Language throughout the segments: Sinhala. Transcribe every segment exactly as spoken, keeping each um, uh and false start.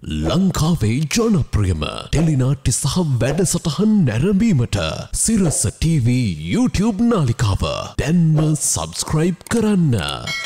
ලංකාවේ ජනප්‍රියම ටෙලිනාට්‍ය සහ වැඩසටහන් නැරඹීමට සිරස ටීවී YouTube නාලිකාව දැන්ම සබස්ක්‍රයිබ් කරන්න.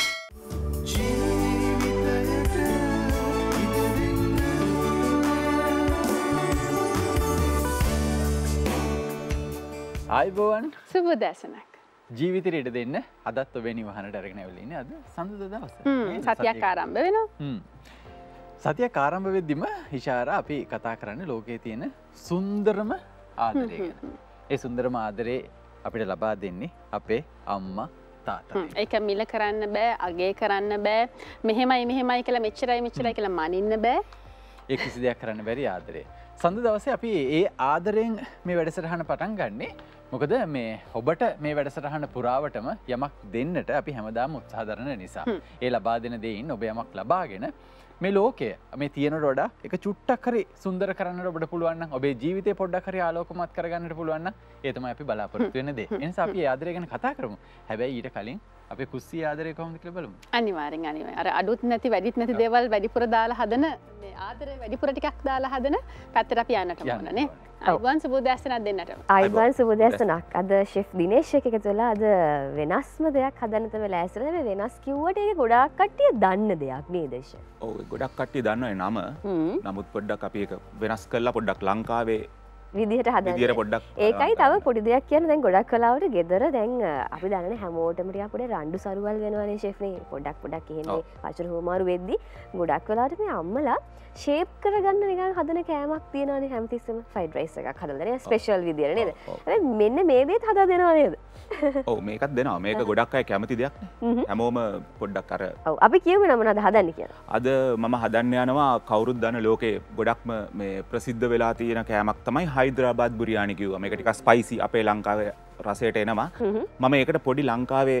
ආයිබෝවන් සුබ දැසනක් ජීවිතයට ඉඩ දෙන්න අදත් ඔබේ නිවහනට අරගෙන ඇවිල්ලා ඉන්නේ අද සඳුද දවස. සතියක් ආරම්භ වෙනවා. සතියක් ආරම්භ වෙද්දිම ඉෂාරා අපි කතා කරන්නේ ලෝකයේ තියෙන සුන්දරම ආදරය ගැන. ඒ සුන්දරම ආදරේ අපිට ලබා දෙන්නේ අපේ අම්මා තාත්තා. ඒක මිල කරන්න බෑ, අගේ කරන්න බෑ. මෙහෙමයි මෙහෙමයි කියලා මෙච්චරයි මෙච්චරයි කියලා මනින්න බෑ. ඒ කිසි දෙයක් කරන්න බැරි ආදරේ. සඳ දවසේ අපි ඒ ආදරයෙන් මේ වැඩසටහන පටන් ගන්නෙ. මොකද මේ ඔබට මේ වැඩසටහන පුරාවටම යමක් දෙන්නට අපි හැමදාම උත්සාහ දරන නිසා. ඒ ලබා දෙන දෙයින් ඔබ යමක් ලබාගෙන මේ ලෝකය මේ තියෙනට වඩා එක චුට්ටක් හරි සුන්දර කරන්නට ඔබට පුළුවන් නම් ඔබේ ජීවිතේ පොඩ්ඩක් හරි ආලෝකමත් කරගන්නට පුළුවන් නම් ඒ තමයි අපි බලාපොරොත්තු වෙන දේ. ඒ නිසා අපි ඒ ආදරය ගැන කතා කරමු. හැබැයි ඊට කලින් අපේ කුස්සිය ආදරය කොහොමද කියලා බලමු. අනිවාර්යෙන් අනිවාර්යෙන්. අර අඩුත් නැති වැඩිත් නැති දේවල් වැඩිපුර දාලා හදන මේ ආදරය වැඩිපුර ටිකක් දාලා හදන පැත්තට අපි යන්නට ඕන නේ. අයිබෝන් සුබෝදෑසනක් දෙන්නට. අයිබෝන් සුබෝදෑසනක්. අද ෂෙෆ් දිනේෂ් එක එකතු වෙලා අද වෙනස්ම දෙයක් හදන්න තමයි ලෑස්තිලා. මේ වෙනස් කිව්වට ඒක ගොඩාක් කට්ටිය දන්න දෙයක් නේද ෂෙෆ්? ඔව් ගොඩක් කට්ටිය දන්නවනේ නම. නමුත් පොඩ්ඩක් අපි ඒක වෙනස් කරලා පොඩ්ඩක් ලංකාවේ විදිහට හදන්න. විදිහට පොඩ්ඩක් ඒකයි තව පොඩි දෙයක් කියන්න දැන් ගොඩක් කලාවට ගෙදර දැන් අපි දන්නනේ හැමෝටම ටිකක් පොඩි රණ්ඩු සරුවල් වෙනවනේ ෂෙෆ් නේ. පොඩ්ඩක් පොඩ්ඩක් එහෙම වචන හොමාරු වෙද්දි ගොඩක් වෙලාවට මේ අම්මලා ෂේප් කරගන්න නිකන් හදන කෑමක් තියෙනවානේ හැමතිස්සෙම ෆ්‍රයිඩ් රයිස් එකක් හදලා නේ ස්පෙෂල් විදියට නේද? හැබැයි මෙන්න මේ දේත් හදා දෙනවා නේද? ඔව් මේකත් දෙනවා. මේක ගොඩක් අය කැමති දෙයක් නේ. හැමෝම පොඩ්ඩක් අර ඔව් අපි කියමු නම නේද හදන්නේ කියලා. අද මම හදන්න යනවා කවුරුත් දන්න ලෝකේ ගොඩක්ම මේ ප්‍රසිද්ධ වෙලා තියෙන කෑමක් තමයි හයිදරාබාද් බුරියානි කිව්වා. මේක ටිකක් ස්පයිසි අපේ ලංකාවේ රසයට එනවා. මම ඒකට පොඩි ලංකාවේ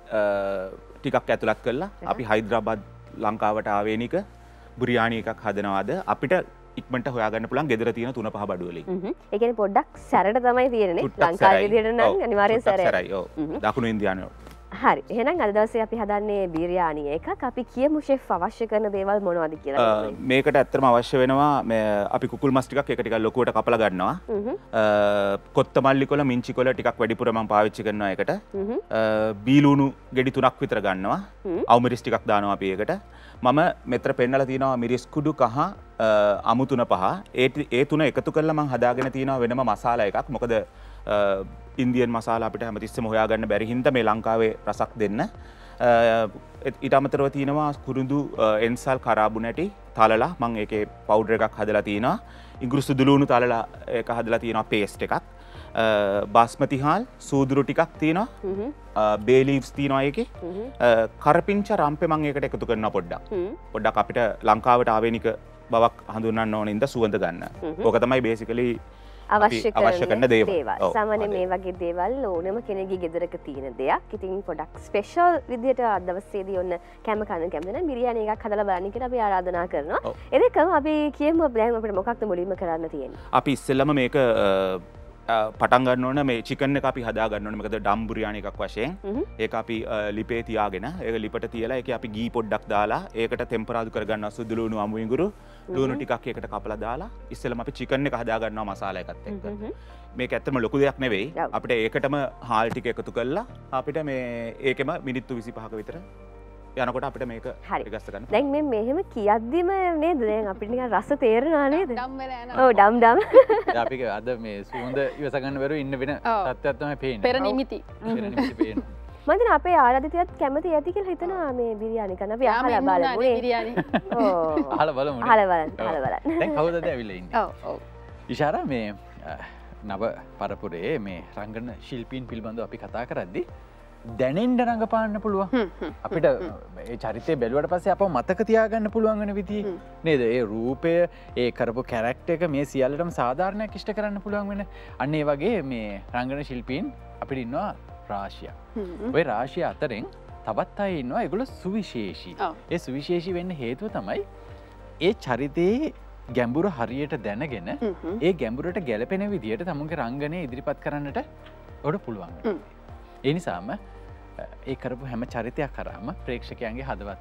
ටිකක් ඇතුළත් කළා. අපි හයිදරාබාද් ලංකාවට ආවේනික බුරියානි එකක් හදනවාද අපිට ඉක්මනට හොයාගන්න පුළුවන් ගෙදර තියෙන තුන පහ බඩු වලින්. ඒ කියන්නේ පොඩ්ඩක් සැරට තමයි තියෙන්නේ. ලංකාවේ විදිහට නම් අනිවාර්යෙන් සැරයි. ඔව්. දකුණු ඉන්දියානු. හරි. එහෙනම් අද දවසේ අපි හදන්නේ බිරියානි එකක්. අපි කියමු ෂෙෆ් අවශ්‍ය කරන දේවල් මොනවද කියලා. මේකට ඇත්තටම අවශ්‍ය වෙනවා මේ අපි කුකුල් මස් ටිකක් එක ටිකක් ලොකුවට කපලා ගන්නවා. කොත්තමල්ලි කොළ මිංචි කොළ ටිකක් වැඩිපුර මම පාවිච්චි කරනවා ඒකට. බීලුණු ගෙඩි තුනක් විතර ගන්නවා. අවුමිරිස් ටිකක් දානවා අපි ඒකට. මම මෙතර පෙන්නලා තියෙනවා මිරිස් කුඩු කහ අමු තුන පහ. ඒ ඒ තුන එකතු කරලා මම හදාගෙන තියෙනවා වෙනම මසාලා එකක්. මොකද ඉන්දියන් මසාලා අපිට හැමතිස්සෙම හොයාගන්න බැරි හින්දා මේ ලංකාවේ රසක් දෙන්න. ඊට අමතරව තියෙනවා කුරුඳු එන්සල් කරාබු නැටි තලලා මම ඒකේ පවුඩර් එකක් හදලා තියෙනවා. ඉඟුරු සුදුලුණු තලලා ඒක හදලා තියෙනවා පේස්ට් එකක්. බාස්මති හාල් සූදුරු ටිකක් තියෙනවා. බේ ලීව්ස් තියෙනවා ඒකේ. කරපිංච රම්පේ මම ඒකට එකතු කරනවා පොඩ්ඩක්. පොඩ්ඩක් අපිට ලංකාවට ආවේනික බවක් හඳුන්වන්න ඕන ඉඳ සුවඳ ගන්න. ඕක තමයි බේසිකලි අවශ්‍ය කරන දේවල්. ඔව්. සාමාන්‍යයෙන් මේ වගේ දේවල් ඕනම කෙනෙකුගේ ගෙදරක තියෙන දෙයක්. ඉතින් පොඩක් ස්පෙෂල් විදියට අද දවසේදී ඔන්න කැම කන කැමති නම් බිරියානි එකක් හදලා බලන්න කියලා අපි ආරාධනා කරනවා. එදකම අපි කියමු දැන් අපිට මොකක්ද මුලින්ම කරන්න තියෙන්නේ. අපි ඉස්සෙල්ලම මේක පටන් ගන්න ඕන මේ චිකන් එක අපි හදා ගන්න ඕනේ. මොකද ඩම් බුරියානි එකක් වශයෙන්. ඒක අපි ලිපේ තියාගෙන ඒක ලිපට තියලා ඒකේ අපි ගී පොඩ්ඩක් දාලා ඒකට ටෙම්පරාදු කරගන්නවා සුදු ලුණු අමු ඉඟුරු ලුණු ටිකක් ඒකට කපලා දාලා ඉස්සෙල්ලම අපි චිකන් එක හදා ගන්නවා මසාලා එකත් එක්ක. මේක ඇත්තම ලොකු දෙයක් නෙවෙයි. අපිට ඒකටම හාල් ටික එකතු කරලා අපිට මේ ඒකෙම මිනිත්තු විසිපහක විතර යනකොට අපිට මේක ගස්ස ගන්න. දැන් මේ මෙහෙම කියද්දිම නේද දැන් අපිට නිකන් රස තේරෙනවා නේද? ඩම් වෙලා යනවා. ඔව් ඩම් ඩම්. අපි අද මේ සුවඳ ඉවස ගන්න බැරුව ඉන්න වෙන තත්ත්වයක් තමයි පේන්නේ. පෙර නිමිති. පෙර නිමිති පේනවා. මම හිතන අපේ ආරාධිතයත් කැමති ඇති කියලා හිතනවා මේ බිරියානි කරන්න. අපි අහලා බලමු නේ. බිරියානි. ඔව්. අහලා බලමු. අහලා බලන්න. අහලා බලන්න. දැන් කවුද ඇවිල්ලා ඉන්නේ? ඔව් ඔව්. ඉෂාරා මේ නව පරපුරේ මේ රංගන ශිල්පීන් පිළිබඳව අපි කතා කරද්දී දැනෙන්න රඟපාන්න පුළුවන්. අපිට ඒ චරිතය බැලුවට පස්සේ අපව මතක තියාගන්න පුළුවන් වෙන විදිහ නේද? ඒ රූපය, ඒ කරපු කැරක්ටර් එක මේ සියල්ලටම සාධාරණයක් ඉෂ්ට කරන්න පුළුවන් වෙන. අන්න ඒ වගේ මේ රංගන ශිල්පීන් අපිට ඉන්නවා රාශියක්. ওই රාශිය අතරින් තවත් අය ඉන්නවා ඒගොල්ලෝ සුවිශේෂී. ඒ සුවිශේෂී වෙන්න හේතුව තමයි ඒ චරිතයේ ගැඹුර හරියට දැනගෙන ඒ ගැඹුරට ගැලපෙන විදිහට තමුන්ගේ රංගනය ඉදිරිපත් කරන්නට ඔඩ පුළුවන්. ඒ නිසාම ඒ කරපු හැම චරිතයක් කරාම ප්‍රේක්ෂකයන්ගේ හදවත්වල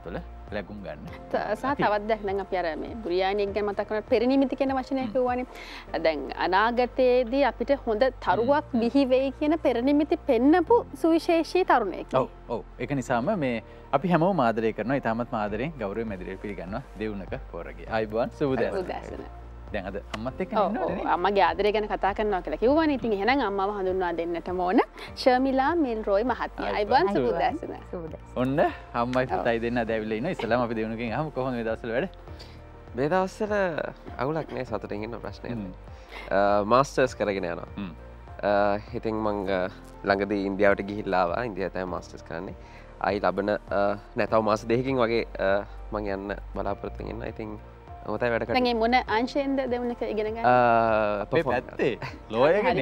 ලැබුම් ගන්න. සහ තවත් දැක් දැන් අපි අර මේ බුරියානියක් ගැන මතක් කරනකොට පෙරනිමිති කියන වචනය කිව්වනේ. දැන් අනාගතයේදී අපිට හොඳ තරුවක් බිහි වෙයි කියන පෙරනිමිති පෙන්නපු සුවිශේෂී තරුණයෙක්. ඔව් ඔව් ඒක නිසාම මේ අපි හැමෝම ආදරය කරනවා. ඊටමත් ආදරෙන් ගෞරවයෙන් මැදිරියට පිළිගන්නවා දෙවුනක පොරගේ. ආයිබෝන් සුබදෑසන. දැන් අද අම්මත් එක්ක ඉන්නවනේ. අම්මගේ ආදරය ගැන කතා කරනවා කියලා කිව්වනේ. ඉතින් එහෙනම් අම්මව හඳුන්වා දෙන්නටම ඕන ශර්මිලා මිල්රොයි මහත්මිය. ආයිබෝන් සුබදෑසන. සුබදෑසන. ඔන්න අම්මයි පුතයි දෙන්න අද ඇවිල්ලා ඉන්නවා. ඉස්සලාම අපි දෙවුනකින් අහමු කොහොමද මේ දවස්වල වැඩ? මේ දවස්වල අවුලක් නෑ සතුටින් ඉන්න ප්‍රශ්නයක් නෑ. මාස්ටර්ස් කරගෙන යනවා. ඉතින් මං ළඟදී ඉන්දියාවට ගිහිල්ලා ආවා. ඉන්දියාවේ තමයි මාස්ටර්ස් කරන්නේ. ආයි ලබන නැතව මාස දෙකකින් වගේ මං යන්න බලාපොරොත්තු වෙන ඉන්නවා. ඉතින් ඔතයි වැඩ කරන්නේ. දැන් මොන අංශයෙන්ද දෙවුනක ඉගෙන ගන්නේ? අපේ පැත්තේ ලෝයගෙන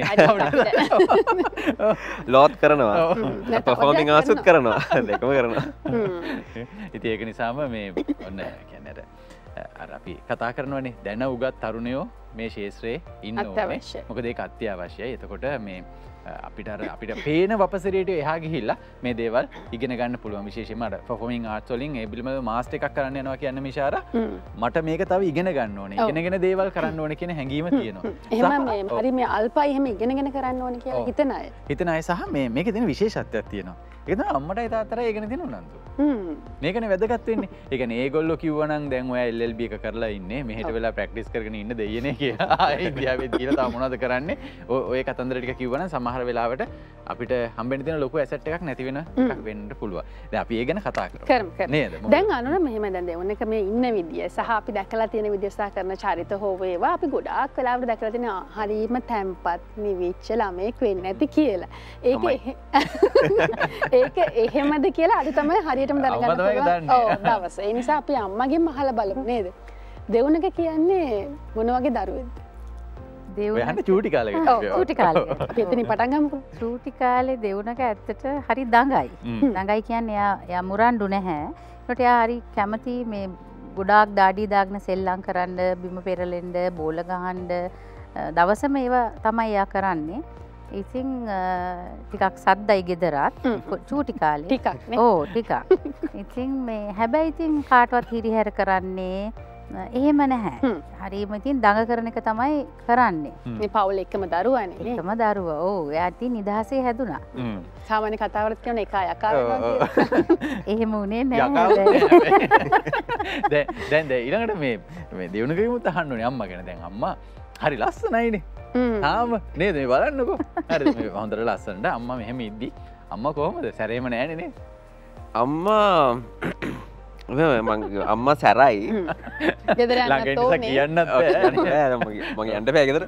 ලෝත් කරනවා. පර්ෆෝමින් ආසුත් කරනවා. දෙකම කරනවා. ඉතින් ඒක නිසාම මේ ඔන්න කියන්නේ අර අපි කතා කරනවනේ දැන උගත් තරුණයෝ මේ ශේත්‍රයේ ඉන්න ඕනේ. මොකද ඒක අත්‍යවශ්‍යයි. එතකොට මේ අපිට අපිට පේන වපසරයට එහා ගිහිල්ලා මේ දේවල් ඉගෙන ගන්න පුළුවන්. විශේෂයෙන්ම අර පර්ෆෝමින් ආර්ට්ස් වලින් ඒ පිළිබඳව මාස්ටර් එකක් කරන්න යනවා කියන්නේ මිෂාරා මට මේක තව ඉගෙන ගන්න ඕනේ. ඉගෙනගෙන දේවල් කරන්න ඕනේ කියන හැඟීම තියෙනවා. එහෙම මේ හරි මේ අල්පයි එහෙම ඉගෙනගෙන කරන්න ඕනේ කියලා හිතන අය. හිතන අය සහ මේ මේකේ තියෙන විශේෂත්වයක් තියෙනවා. ඒක තමයි අම්මටයි තාත්තටයි ඉගෙන තියෙන උනන්දු. හ්ම්. මේකනේ වැදගත් වෙන්නේ. ඒ කියන්නේ ඒගොල්ලෝ කිව්වනම් දැන් ඔයා එල් එල් බී එක කරලා ඉන්නේ මෙහෙට වෙලා ප්‍රැක්ටිස් කරගෙන ඉන්න දෙයියනේ කියලා. ආයේ ඉන්දියාවෙත් ගිහලා තාම මොනවද කරන්නේ? ඔය කතන්දර ටික කිව්වනම් සමහර වෙලාවට අපිට හම්බෙන්න තියෙන ලොකු ඇසට් එකක් නැති වෙන එකක් වෙන්න පුළුවන්. දැන් අපි ඒ ගැන කතා කරමු. කරමු කරමු. නේද? දැන් අනුර මෙහෙම දැන් දෙවන්නක මේ ඉන්න විදිය සහ අපි දැකලා තියෙන විදිය සහ කරන චරිත හෝ වේවා අපි ගොඩාක් වෙලාවට දැකලා තියෙන හරීම තැම්පත් නිවිච්ච ළමෙක් වෙන්නේ නැති කියලා. ඒක ඒක එහෙමද කියලා අද තමයි හරියටම දැනගන්න පුළුවන්. ඔව් දවස්. ඒ නිසා අපි අම්මගෙන් අහලා බලමු නේද? දෙවන්නක කියන්නේ මොන වගේ දරුවෙක්ද? දෙවුන චූටි කාලෙකට. ඔව් චූටි කාලෙකට. අපි එතනින් පටන් ගමුකෝ. චූටි කාලේ දෙවුනක ඇත්තට හරි දඟයි. දඟයි කියන්නේ එයා එයා මුරණ්ඩු නැහැ. ඒකට එයා හරි කැමති මේ ගොඩාක් දාඩිය දාගෙන සෙල්ලම් කරන්න, බිම පෙරලෙන්න, බෝල ගහන්න දවසම ඒවා තමයි එයා කරන්නේ. ඉතින් ටිකක් සද්දයි ගෙදරත් චූටි කාලේ. ටිකක් නේ. ඔව් ටිකක්. ඉතින් මේ හැබැයි ඉතින් කාටවත් හිරිහැර කරන්නේ එහෙම නැහැ. හරිම ඉතින් දඟ කරන එක තමයි කරන්නේ. මේ පවුල එකම දරුවානේ නේ. එකම දරුවා. ඔව්. එයා ඉතින් නිදහසේ හැදුනා. හ්ම්. සාමාන්‍ය කතාවලත් කියන එක යකා වෙනවා කියලා. එහෙම උනේ නැහැ. දැන් දැන් දැන් ඊළඟට මේ මේ දෙවුනකෙමුත් අහන්න ඕනේ අම්මා ගැන. දැන් අම්මා හරි ලස්සනයිනේ. තාම නේද මේ බලන්නකෝ. හරි මේ හොඳට ලස්සනට අම්මා මෙහෙම ඉද්දි අම්මා කොහමද? සැරේම නෑනේ නේ. අම්මා අම්මා සැරයි කියන්න මගේ අන්ට පෑගෙදර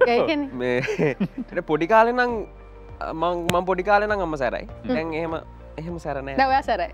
මේ පොඩි කාලෙ නම් මං පොඩි කාලෙ නම් අම්ම සැරයි දැන් එහෙම එහෙම සැරනෑ දවයා සැරයි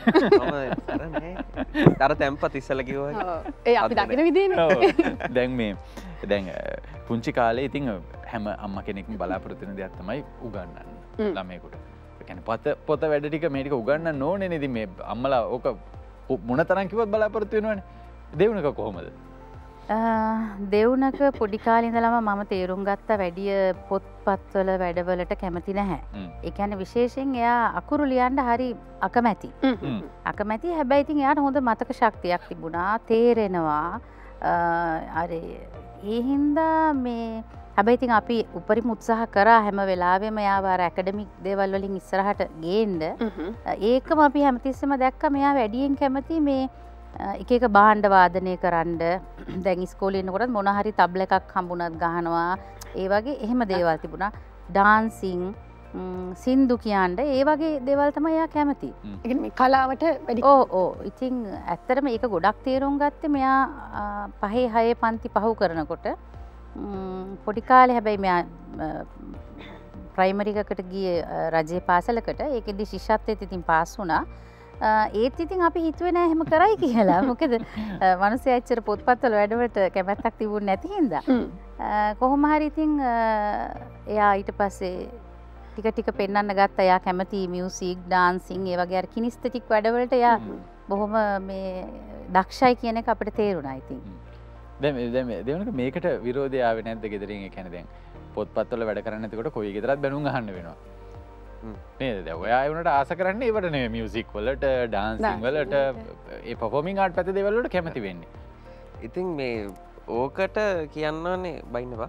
තර තැම්පත් ඉස්සල කිව ඒ අපි දකින විදින දැන් මේ දැන් පුංචි කාලේ ඉතිං හැම අම්ම කෙනෙක්ම බලාපොරොත්තුන දෙයක් තමයි උගන්නන්න ළමයකුට කැන පත පොත වැඩ ටික මේටික උගන්න නෝනෙ නෙති මේ අම්මලා ඕක මොන තරන් කිවත් බලාපොරොත්තු වෙනවනේ දෙවුනක කොහොමද? දෙවුනක පොඩි කාලේ ඉඳලම මම තේරුම් ගත්ත වැඩිය පොත්පත්වල වැඩවලට කැමති නැහැ. ඒ කියන්නේ විශේෂයෙන් එයා අකුරු ලියන්න හරි අකමැති. අකමැති හැබැයි ඉතින් එයාට හොඳ මතක ශක්තියක් තිබුණා. තේරෙනවා. අර ඒ හින්දා මේ හැබැයි ඉතින් අපි උපරිම උත්සාහ කරා හැම වෙලාවෙම එයාව අර ඇකඩමික් දේවල් වලින් ඉස්සරහට ගේන්න. ඒකම අපි හැමතිස්සෙම දැක්ක මෙයා වැඩියෙන් කැමති මේ එක එක භාණ්ඩ වාදනය කරන්න. දැන් ඉස්කෝලේ ඉන්නකොට මොන හරි තබ්ල එකක් හම්බුණත් ගහනවා. ඒ වගේ එහෙම දේවල් තිබුණා. ඩාන්සින් සින්දු කියන්න ඒ වගේ දේවල් තමයි එයා කැමති. ඒ කියන්නේ මේ කලාවට වැඩි ඔව් ඔව්. ඉතින් ඇත්තටම ඒක ගොඩක් තේරුම් ගත්තේ මෙයා පහේ හයේ පන්ති පහු කරනකොට පොඩි කාලේ හැබැයි මෙයා ප්‍රයිමරි එකකට ගියේ රජයේ පාසලකට. ඒකෙදි ශිෂ්‍යත්වයට ඉතින් පාස් වුණා. ඒත් ඉතින් අපි හිතුවේ නෑ එහෙම කරයි කියලා. මොකද මිනිස්සු ඇත්තට පොත්පත්වල වැඩවලට කැමැත්තක් තිබුණ නැති හින්දා. කොහොම හරි ඉතින් එයා ඊට පස්සේ ටික ටික පෙන්වන්න ගත්තා. එයා කැමති මියුසික්, ඩාන්සින්, ඒ වගේ අර කිනිස්තටික් වැඩවලට එයා බොහොම මේ දක්ෂයි කියන එක අපිට තේරුණා ඉතින්. දැන් දැන් දෙවනක මේකට විරෝධය ආවේ නැද්ද ගෙදරින්? ඒ කියන්නේ දැන් පොත්පත්වල වැඩ කරන්නේ නැතිකොට කොයි ගෙදරත් බැනුම් අහන්න වෙනවා. නේද? ඔයා වුණට ආස කරන්නේ ඒවට නෙවෙයි මියුසික් වලට, ඩාන්සින් වලට, ඒ පර්ෆෝමින් ආර්ට් පැත්තේ දේවල් වලට කැමති වෙන්නේ. ඉතින් මේ ඕකට කියන්නනේ බයින්නවා.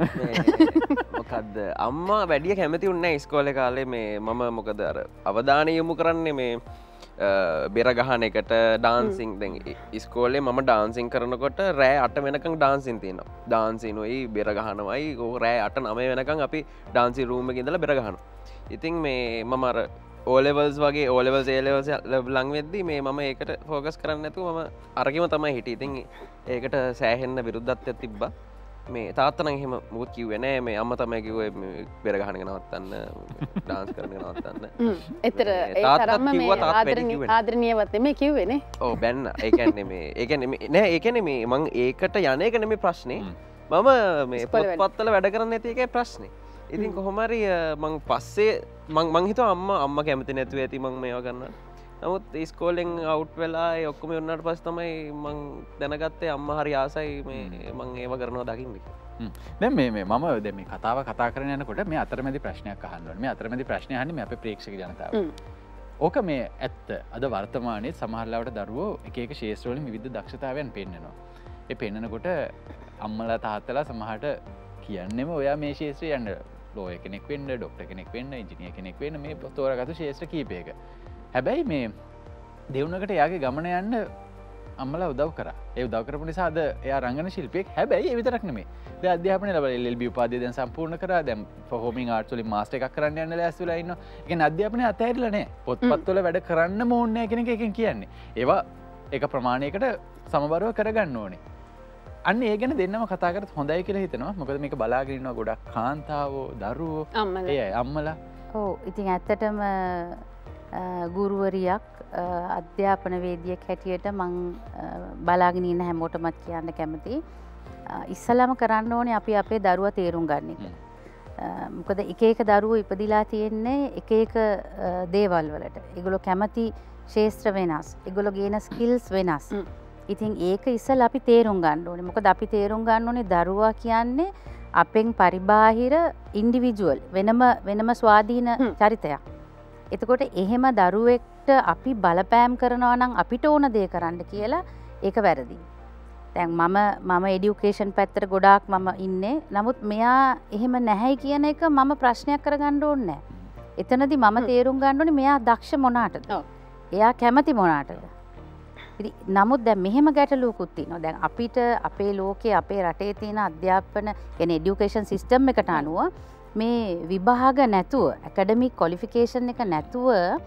මොකක්ද අම්මා වැඩිය කැමති උන්න ඉස්කෝල කාලේ මේ මම මොකද අර අවධානය යොමු කරන්නේ මේ බෙර ගහන එකට ඩාන්සිං දැන් ඉස්කෝලේ මම ඩාන්සිං කරනකොට රෑ අට වෙනකං ඩාන්සින් තියෙනවා. ඩාන්සිනුයි බෙර ගහනවයි රෑ අට නමය වෙනකං අපි ඩාන්සි රූම් එකේ ඉඳලා බෙර ගහනවා. ඉතින් මේ මම අර O levels වගේ O levels A levels ලඟ වෙද්දී මේ මම ඒකට ફોකස් කරන්නේ නැතුව මම අරගෙම තමයි හිටියේ. ඉතින් ඒකට සෑහෙන්න විරුද්ධත්වයක් තිබ්බා. මේ තාත්තනම් එහෙම මොකුත් කිව්වේ නෑ. මේ අම්මා තමයි කිව්වේ මේ බෙර ගහන එක නවත්තන්න, ඩාන්ස් කරන එක නවත්තන්න. ඒතර ඒ තරම්ම මේ ආදරණීය ආදරණීයවත් මේ කිව්වේ නේ. ඔව් බැන්න. ඒ කියන්නේ මේ ඒ කියන්නේ නෑ ඒ කියන්නේ මේ මං ඒකට යන එක නෙමෙයි ප්‍රශ්නේ. මම මේ පොත්පත්වල වැඩ කරන්නේ නැති එකයි ප්‍රශ්නේ. ඉතින් කොහොම හරි මං පස්සේ මං මං හිතුවා අම්මා අම්මා කැමති නැතුව ඇති මං මේවා ගන්න. නමුත් ඉස්කෝලෙන් අවුට් වෙලා ඒ ඔක්කොම වුණාට පස්සේ තමයි මං දැනගත්තේ අම්මා හරි ආසයි මේ මං ඒව කරනවා දකින්න. දැන් මේ මේ මම දැන් මේ කතාව කතා කරගෙන යනකොට මේ අතරමැදි ප්‍රශ්නයක් අහන්න ඕනේ. මේ අතරමැදි ප්‍රශ්නේ අහන්නේ මේ අපේ ප්‍රේක්ෂක ජනතාව. ඕක මේ ඇත්ත අද වර්තමානයේ සමහර ලාවට දරුවෝ එක එක ශාස්ත්‍ර වලින් විවිධ දක්ෂතාවයන් පෙන්නනවා. ඒ පෙන්නනකොට අම්මලා තාත්තලා සමහරට කියන්නේම ඔයා මේ ශාස්ත්‍රය යන්න ලෝය කෙනෙක් වෙන්න, ඩොක්ටර් කෙනෙක් වෙන්න, ඉංජිනේර් කෙනෙක් වෙන්න මේ තෝරාගත්තු ශාස්ත්‍ර කීපයක. හැබැයි මේ දෙවුනකට එයාගේ ගමන යන්න අම්මලා උදව් කරා. ඒ උදව් කරපු නිසා අද එයා රංගන ශිල්පියෙක්. හැබැයි ඒ විතරක් නෙමෙයි. දැන් අධ්‍යාපනය ලැබලා එල් එල් බී උපාධිය දැන් සම්පූර්ණ කරා. දැන් පර්ෆෝමින් ආර්ට්ස් වලින් මාස්ටර් එකක් කරන්න යන්න ලෑස්ති වෙලා ඉන්නවා. ඒ කියන්නේ අධ්‍යාපනය අතහැරිලා නැහැ. පොත්පත් වල වැඩ කරන්න ඕනේ නැහැ කියන එක එකෙන් කියන්නේ. ඒවා එක ප්‍රමාණයකට සමබරව කරගන්න ඕනේ. අන්න ඒ ගැන දෙන්නම කතා කරත් හොඳයි කියලා හිතනවා. මොකද මේක බලාගෙන ඉන්නවා ගොඩක් කාන්තාවෝ, දරුවෝ, ඒ අය අම්මලා. ඔව් ඉතින් ඇත්තටම ගුරුවරියක් අධ්‍යාපන වේදියක් හැටියට මං බලාගෙන ඉන්න හැමෝටමත් කියන්න කැමතියි. ඉස්සලම කරන්න ඕනේ අපි අපේ දරුවා තේරුම් ගන්න එක. මොකද එක එක දරුවෝ ඉපදිලා තියෙන්නේ එක එක දේවල් වලට. ඒගොල්ලෝ කැමති ශාස්ත්‍ර වෙනස්. ඒගොල්ලෝ ගේන ස්කිල්ස් වෙනස්. ඉතින් ඒක ඉස්සලා අපි තේරුම් ගන්න ඕනේ. මොකද අපි තේරුම් ගන්න ඕනේ දරුවා කියන්නේ අපෙන් පරිබාහිර ඉන්ඩිවිජුවල් වෙනම වෙනම ස්වාධීන චරිතයක්. එතකොට එහෙම දරුවෙක්ට අපි බලපෑම් කරනවා නම් අපිට ඕන දේ කරන්න කියලා ඒක වැරදි. දැන් මම මම এডুকেෂන් පැත්තට ගොඩාක් මම ඉන්නේ. නමුත් මෙයා එහෙම නැහැයි කියන එක මම ප්‍රශ්නයක් කරගන්න ඕනේ නැහැ. එතනදී මම තේරුම් ගන්න ඕනේ මෙයා දක්ෂ මොනාටද? එයා කැමති මොනාටද? ඉතින් නමුත් දැන් මෙහෙම ගැටලුවකුත් තියෙනවා. දැන් අපිට අපේ ලෝකයේ අපේ රටේ තියෙන අධ්‍යාපන කියන්නේ এডুকেෂන් සිස්ටම් එකට අනුව මේ විභාග නැතුව ඇකඩමික් ක්වොලිෆිකේෂන් එක නැතුව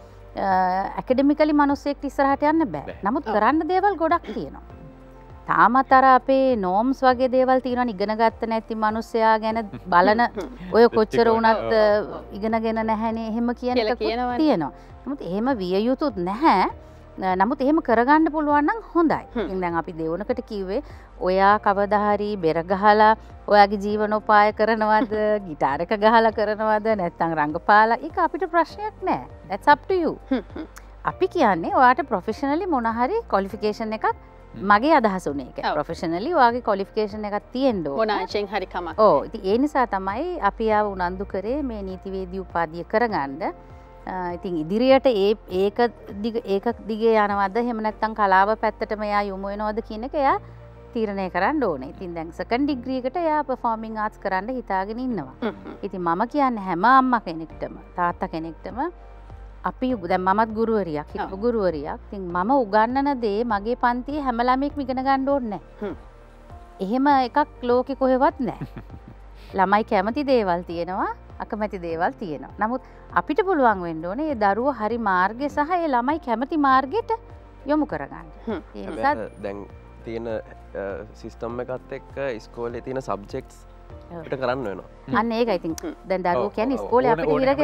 ඇකඩමිකලි මිනිස්සෙක්ට ඉස්සරහට යන්න බෑ. නමුත් කරන්න දේවල් ගොඩක් තියෙනවා. තාමත් අර අපේ නෝම්ස් වගේ දේවල් තියෙනවා. ඉගෙන ගත්ත නැති මිනිස්සයා ගැන බලන ඔය කොච්චර වුණත් ඉගෙනගෙන නැහැනේ එහෙම කියන එක තියෙනවා. නමුත් එහෙම විය යුතුත් නැහැ. නමුත් එහෙම කරගන්න පුළුවන් නම් හොඳයි. ඉතින් දැන් අපි දෙවනකට කිව්වේ ඔයා කවදා හරි බෙර ගහලා ඔයාගේ ජීවනෝපාය කරනවද, গিitar එක ගහලා කරනවද, නැත්නම් රංගපාලා ඒක අපිට ප්‍රශ්නයක් නෑ. That's up to you. අපි කියන්නේ ඔයාට ප්‍රොෆෙෂනලි මොන හරි ක්වොලිෆිකේෂන් එකක් මගේ අදහස උනේ ඒක. ප්‍රොෆෙෂනලි ඔයාගේ ක්වොලිෆිකේෂන් එකක් තියෙන්න ඕන. මොන අංශෙන් හරි කමක්. ඔව්. ඉතින් ඒ නිසා තමයි අපි ආව උනන්දු කරේ මේ නීතිවේදී උපාධිය කරගන්න. ඉතින් ඉදිරියට ඒ ඒක ඒක දිගේ යනවද එහෙම නැත්නම් කලාව පැත්තටම එයා යොමු වෙනවද කියන එක එයා තීරණය කරන්න ඕනේ. ඉතින් දැන් සෙකන්ඩ් ඩිග්‍රී එකට එයා පර්ෆෝමින් ආර්ට්ස් කරන්න හිතාගෙන ඉන්නවා. ඉතින් මම කියන්නේ හැම අම්මා කෙනෙක්ටම තාත්තා කෙනෙක්ටම අපි දැන් මමත් ගුරුවරියක් හිටපු ගුරුවරියක්. ඉතින් මම උගන්වන දේ මගේ පන්තියේ හැම ළමෙක්ම ඉගෙන ගන්න ඕනේ නැහැ. එහෙම එකක් ලෝකෙ කොහෙවත් නැහැ. ළමයි කැමති දේවල් තියෙනවා, අකමැති දේවල් තියෙනවා. නමුත් අපිට පුළුවන් වෙන්න ඕනේ ඒ දරුවෝ හරි මාර්ගය සහ ඒ ළමයි කැමති මාර්ගයට යොමු කරගන්න. ඒ නිසා දැන් තියෙන සිස්ටම් එකත් එක්ක ඉස්කෝලේ තියෙන සබ්ජෙක්ට්ස් ට කරන්න වෙනවා. අන්න ඒක ඉතින් දැන් දරුවෝ කියන්නේ ඉස්කෝලේ අපිට හිරගයක්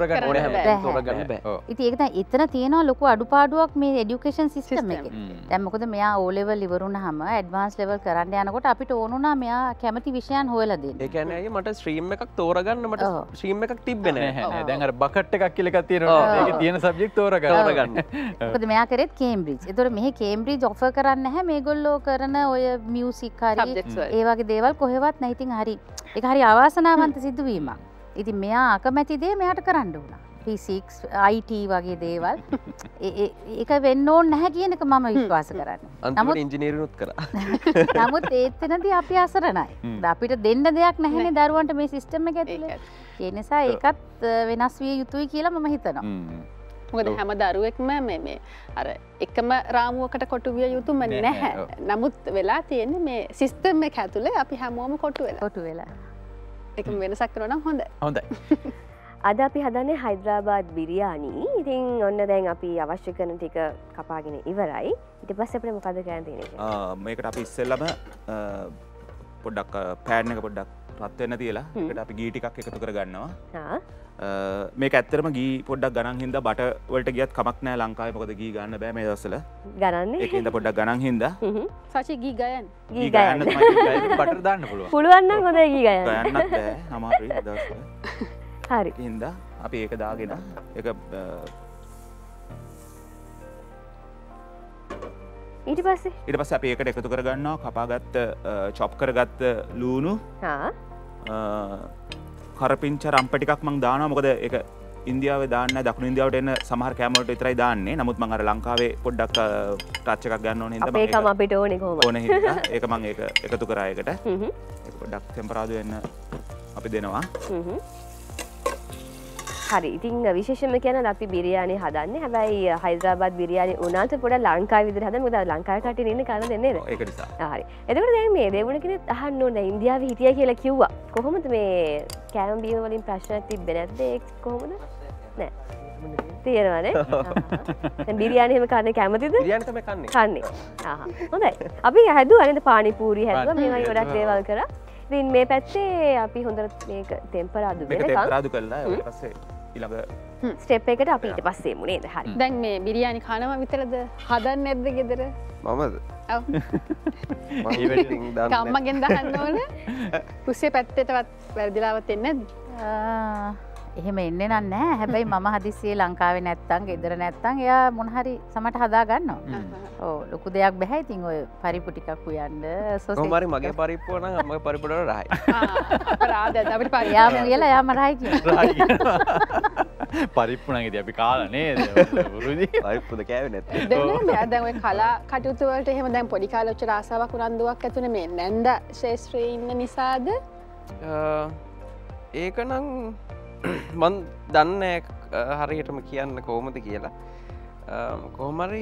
වගේ. ඉතින් ඒක දැන් එතන තියෙනවා ලොකු අඩුපාඩුවක් මේ এডুকেෂන් සිස්ටම් එකේ. දැන් මොකද මෙයා O level ඉවරුනහම ඇඩ්වාන්ස් ලෙවල් කරන්න යනකොට අපිට ඕන වුණා මෙයා කැමති විෂයන් හොයලා දෙන්න. ඒ කියන්නේ අයියේ මට ස්ට්‍රීම් එකක් තෝරගන්න මට ස්ට්‍රීම් එකක් තිබ්බේ නැහැ. දැන් අර බකට් එකක් කියලා එකක් තියෙනවා. ඒකේ තියෙන සබ්ජෙක්ට් තෝරගන්න. මොකද මෙයා කරේත් කේම්බ්‍රිජ්. ඒතකොට මෙහි කේම්බ්‍රිජ් ඔෆර් කරන්නේ නැහැ මේගොල්ලෝ කරන ඔය මියුසික් හරි ඒ වගේ දේවල් කොහෙවත් නැහැ. ඉතින් හරි ඒක හරි අවාසනාවන්ත සිදුවීමක්. ඉතින් මෙයා අකමැති දේ මෙයාට කරන්න වුණා. ෆිසික්ස් අයි ටී වගේ දේවල් ඒක වෙන්න ඕන නැහැ කියන එක මම විශ්වාස කරන්නේ. නමුත් ඉංජිනේරුනුත් කරා. නමුත් ඒත්තනදී අපි අසරණයි. අපිට දෙන්න දෙයක් නැහැනේ දරුවන්ට මේ සිස්ටම් එක ඇතුලේ. ඒ නිසා ඒකත් වෙනස් විය යුතුයි කියලා මම හිතනවා. මොකද හැම දරුවෙක්ම මේ මේ අර එකම රාමුවකට කොටු විය යුතුම නැහැ. නමුත් වෙලා තියෙන්නේ මේ සිස්ටම් එක ඇතුලේ අපි හැමෝම කොටු වෙලා. කොටු වෙලා. ඒක වෙනසක් කරනවා නම් හොඳයි. හොඳයි. අද අපි හදන්නේ හයිද්‍රාබාද් බිරියානි. ඉතින් ඔන්න දැන් අපි අවශ්‍ය කරන ටික කපාගෙන ඉවරයි. ඊට පස්සේ අපිට මොකද කරන්න තියෙන්නේ? ආ මේකට අපි ඉස්සෙල්ලම පොඩ්ඩක් පෑන් එක පොඩ්ඩක් රත් වෙන්න තියලා ඒකට අපි ගී ටිකක් එකතු කරගන්නවා. හා. මේක ඇත්තටම ගී පොඩ්ඩක් ගණන් හින්දා බට වලට ගියත් කමක් නැහැ ලංකාවේ මොකද ගී ගන්න බෑ මේ දවස්වල. ගණන්නේ? ඒක හින්දා පොඩ්ඩක් ගණන් හින්දා. සචි ගී ගයන්. ගී ගයන්න තමයි බටර් දාන්න පුළුවන්. පුළුවන් නම් හොඳයි ගී ගයන්න. ගයන්නත් බෑ අමාරුයි මේ දවස්වල. හරි. හින්දා අපි ඒක දාගෙන ඒක ඊට පස්සේ ඊට පස්සේ අපි ඒකට එකතු කරගන්නවා කපාගත්ත චොප් කරගත්ත ලූණු හා කරපිංච රම්ප ටිකක් මම දානවා මොකද ඒක ඉන්දියාවේ දාන්නේ නැහැ දකුණු ඉන්දියාවට එන සමහර කෑම වලට විතරයි දාන්නේ නමුත් මම අර ලංකාවේ පොඩ්ඩක් ටච් එකක් ගන්න ඕන හින්දා අපේ කම අපිට ඕනේ කොහොමද ඕනේ හින්දා ඒක මම ඒක එකතු කරා ඒකට ඒක පොඩ්ඩක් ටෙම්පරාදු වෙන්න අපි දෙනවා හරි ඉතින් විශේෂයෙන්ම කියනවා අපි බිරියානි හදන්නේ හැබැයි හයිද්‍රාබාද් බිරියානි උනාට පොඩ ලංකාවේ විදිහට හදන්නේ මොකද ලංකාවේ කට්ටිය ඉන්නේ කන දෙන්නේ නේද ඒක නිසා හරි එතකොට දැන් මේ දෙවුණ කෙනෙක් අහන්න ඕනේ ඉන්දියාවේ හිටියා කියලා කිව්වා කොහොමද මේ කෑම බීම වලින් ප්‍රශ්නයක් තිබ්බේ නැද්ද ඒක කොහොමද නෑ තියෙනවනේ දැන් බිරියානි එහෙම කන්නේ කැමතිද බිරියානි තමයි කන්නේ කන්නේ ආහ් හොඳයි අපි හැදුවා නේද පානි පූරි හැදුවා මේ වගේ ගොඩක් දේවල් කරා ඉතින් මේ පැත්තේ අපි හොඳට මේක ටෙම්පරාදු මේක වෙනකන් ටෙම්පරාදු කළා ඊට පස්සේ ඊළඟ ස්ටෙප් එකට අපි ඊට පස්සේ එමු නේද හරි දැන් මේ බිරියානි කනවා විතරද හදන්නේ නැද්ද ගෙදර මමද ඔව් ඉතින් දාන්න කම්මගෙන් දහන්න ඕනේ කුස්සේ පැත්තටවත් වැරදිලාවත් එන්නේ නැද්ද එහෙම එන්නේ නම් නැහැ. හැබැයි මම හදිස්සියේ ලංකාවේ නැත්තම්, ගෙදර නැත්තම් එයා මොන හරි සමට හදා ගන්නවා. ඔව් ලොකු දෙයක් බෑ. ඉතින් ඔය පරිප්පු ටිකක් උයන්න සොසේජ්. කොහොම හරි මගේ පරිප්පුව නම් අම්මගේ පරිප්පුවට රහයි. ආ අපරාධ අපිට පරිප්පු යාම කියලා යාම රහයි කියනවා. පරිප්පු නම් ඉතින් අපි කාලා නේද? වරුදි. පරිප්පුද කෑවේ නැත්තේ. දැන් දැන් ඔය කලා කටයුතු වලට එහෙම දැන් පොඩි කාලේ ඔච්චර ආසාවක් උනන්දුවක් ඇතුනේ මේ නැන්ද ශේෂ්ත්‍රයේ ඉන්න නිසාද? ඒක නම් මන් දන්නේ හරියටම කියන්න කොහොමද කියලා කොහොම හරි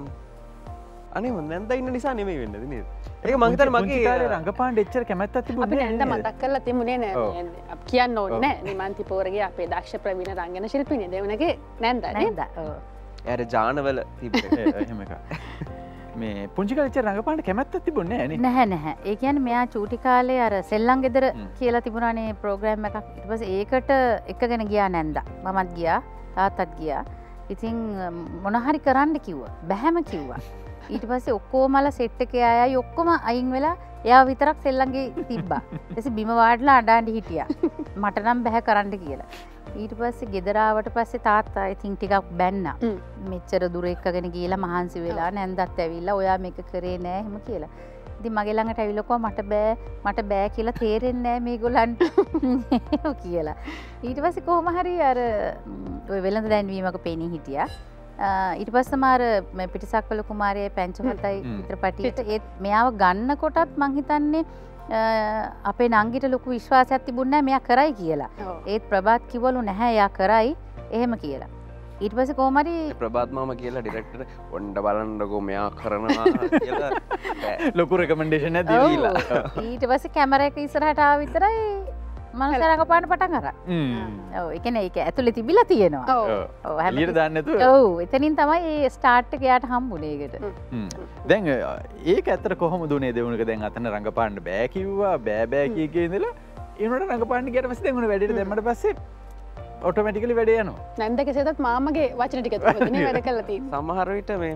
අනේ මම නැන්ද ඉන්න නිසා නෙමෙයි වෙන්නේ නේද ඒක මං හිතන්නේ මගේ කාලේ රංගපාන්න එච්චර කැමැත්තක් තිබුණේ අපි නැන්ද මතක් කරලා තිබුණේ නෑ අපි කියන්න ඕනේ නෑ නිමන්ති පෝරගේ අපේ දක්ෂ ප්‍රවීණ රංගන ශිල්පිනිය දෙවනගේ නැන්ද නේද ඔව් එයාට ජානවල තිබ්බේ එහෙම එකක් මේ පුංචි කාලේ ඉච්චර රංගපාන්න කැමැත්තක් තිබුණේ නෑ නේ නැහැ නැහැ. ඒ කියන්නේ මෙයා චූටි කාලේ අර සෙල්ලම් ගෙදර කියලා තිබුණානේ ප්‍රෝග්‍රෑම් එකක්. ඊට පස්සේ ඒකට එකගෙන ගියා නැන්දා. මමත් ගියා, තාත්තත් ගියා. ඉතින් මොන හරි කරන්න කිව්වා. බැහැම කිව්වා. ඊට පස්සේ ඔක්කොමලා සෙට් එකේ අයයි ඔක්කොම අයින් වෙලා එයා විතරක් සෙල්ලම්ගේ තිබ්බා. ඊට පස්සේ බිම වාඩිලා අඬාඬ හිටියා. මට නම් බැහැ කරන්න කියලා. ඊට පස්සේ ගෙදර ආවට පස්සේ තාත්තා ඉතින් ටිකක් බැන්නා. මෙච්චර දුර එක්කගෙන ගිහලා මහන්සි වෙලා නැන්දත් ඇවිල්ලා ඔයා මේක කරේ නෑ එහෙම කියලා. ඉතින් මගේ ළඟට ඇවිල්ලා කිව්වා මට බෑ මට බෑ කියලා තේරෙන්නේ නෑ මේගොල්ලන්ට කියලා. ඊට පස්සේ කොහොම හරි අර ඔය වෙළඳ දැන්වීමක පෙනී හිටියා. ඊට පස්සේ මාර පිටිසක්වල කුමාරයේ පැංචමතයි චිත්‍රපටියට ඒත් මෙයාව ගන්න කොටත් මං හිතන්නේ අපේ නංගිට ලොකු විශ්වාසයක් තිබුණේ නැහැ මෙයා කරයි කියලා. ඒත් ප්‍රභාත් කිව්වලු නැහැ එයා කරයි එහෙම කියලා. ඊට පස්සේ කොහොම හරි ප්‍රභාත් මාම කියලා ඩිරෙක්ටර් ඔන්න බලන්නකෝ මෙයා කරනවා කියලා ලොකු රෙකමෙන්ඩේෂන් එකක් දීලා. ඊට පස්සේ කැමරා එක ඉස්සරහට ආව විතරයි මනස රඟපාන්න පටන් අරන්. ඔව් ඒ කියන්නේ ඒක ඇතුලේ තිබිලා තියෙනවා. ඔව්. ඔව් එළියට දාන්න නැතුව. ඔව් එතනින් තමයි ඒ ස්ටාර්ට් එක යාට හම්බුනේ ඒකට. දැන් ඒක ඇත්තට කොහොමද උනේ දෙවුනක දැන් අතන රඟපාන්න බෑ කිව්වා බෑ බෑ කිය කිය ඉඳලා ඊනොට රඟපාන්න ගියට පස්සේ දැන් උන වැඩේට දැම්මට පස්සේ ඔටෝමැටිකලි වැඩේ යනවා. නැන්ද කෙසේදත් මාමගේ වචන ටික තුනනේ වැඩ කරලා තියෙන්නේ. සමහර විට මේ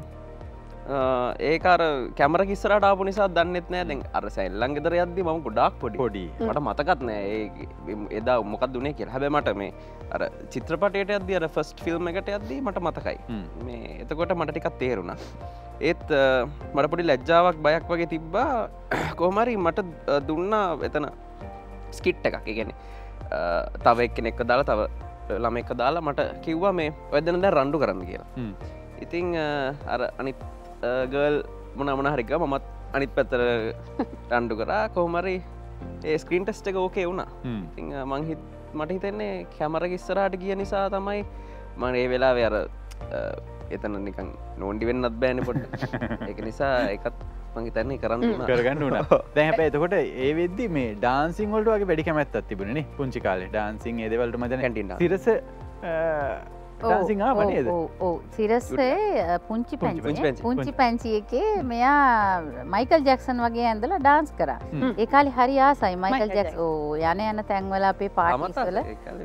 ඒක අර කැමර ඉස්සරහට ආපු නිසා දන්නෙත් නෑ දැන් අර සැල්ලම් ගෙදර යද්දි මම ගොඩාක් පොඩි පොඩි මට මතකත් නෑ ඒ එදා මොකක්ද උනේ කියලා. හැබැයි මට මේ අර චිත්‍රපටයට යද්දි අර ෆස්ට් ෆිල්ම් එකට යද්දි මට මතකයි. මේ එතකොට මට ටිකක් තේරුණා. ඒත් මට පොඩි ලැජ්ජාවක් බයක් වගේ තිබ්බා. කොහොම හරි මට දුන්නා එතන ස්කිට් එකක්. ඒ කියන්නේ තව එක්කෙනෙක්ව දාලා තව ළම එක දාලා මට කිව්වා මේ වැදන දැ රණ්ඩු කරන්න කියලා ඉතිං අර අනිත් ගල් මොන මන හරික මමත් අනිත් පැත්තර රණ්ඩු කරා කොහමරි ඒ ස්ක්‍රීන් ටෙස්ට එක ඕකේ වුණා ති මංහිත් මට හිතෙන්නේ කැමර ඉස්සරට ගිය නිසා තමයි මන ඒ වෙලා අර එතන නිකන් නෝන්ඩි වෙන්නත් බෑන පොට එක නිසා එකත් මහිතන්නේ කරන්න කරගන්න වන දැහැප එතකොට ඒ වෙද්දි මේ ඩාන්සිං වලට වගේ වැඩි කැමැත්තත් තිබුණනේ පුංචි කාලේ ඩාන්සිං ඒ දේවල්ට මදන කැන්ටින් සිරස ඩාන්සිං ආවනේද ඕ සිරස්සේ පුංචි පැංචි පුංචි පැංචි එකේ මෙයා මයිකල් ජැක්සන් වගේ ඇඳලා ඩාන්ස් කරා ඒ කාලේ හරි ආසයි මයිකල් ජැක්ස් ඕ යන යන තැන්වල අපේ පාටිස් වල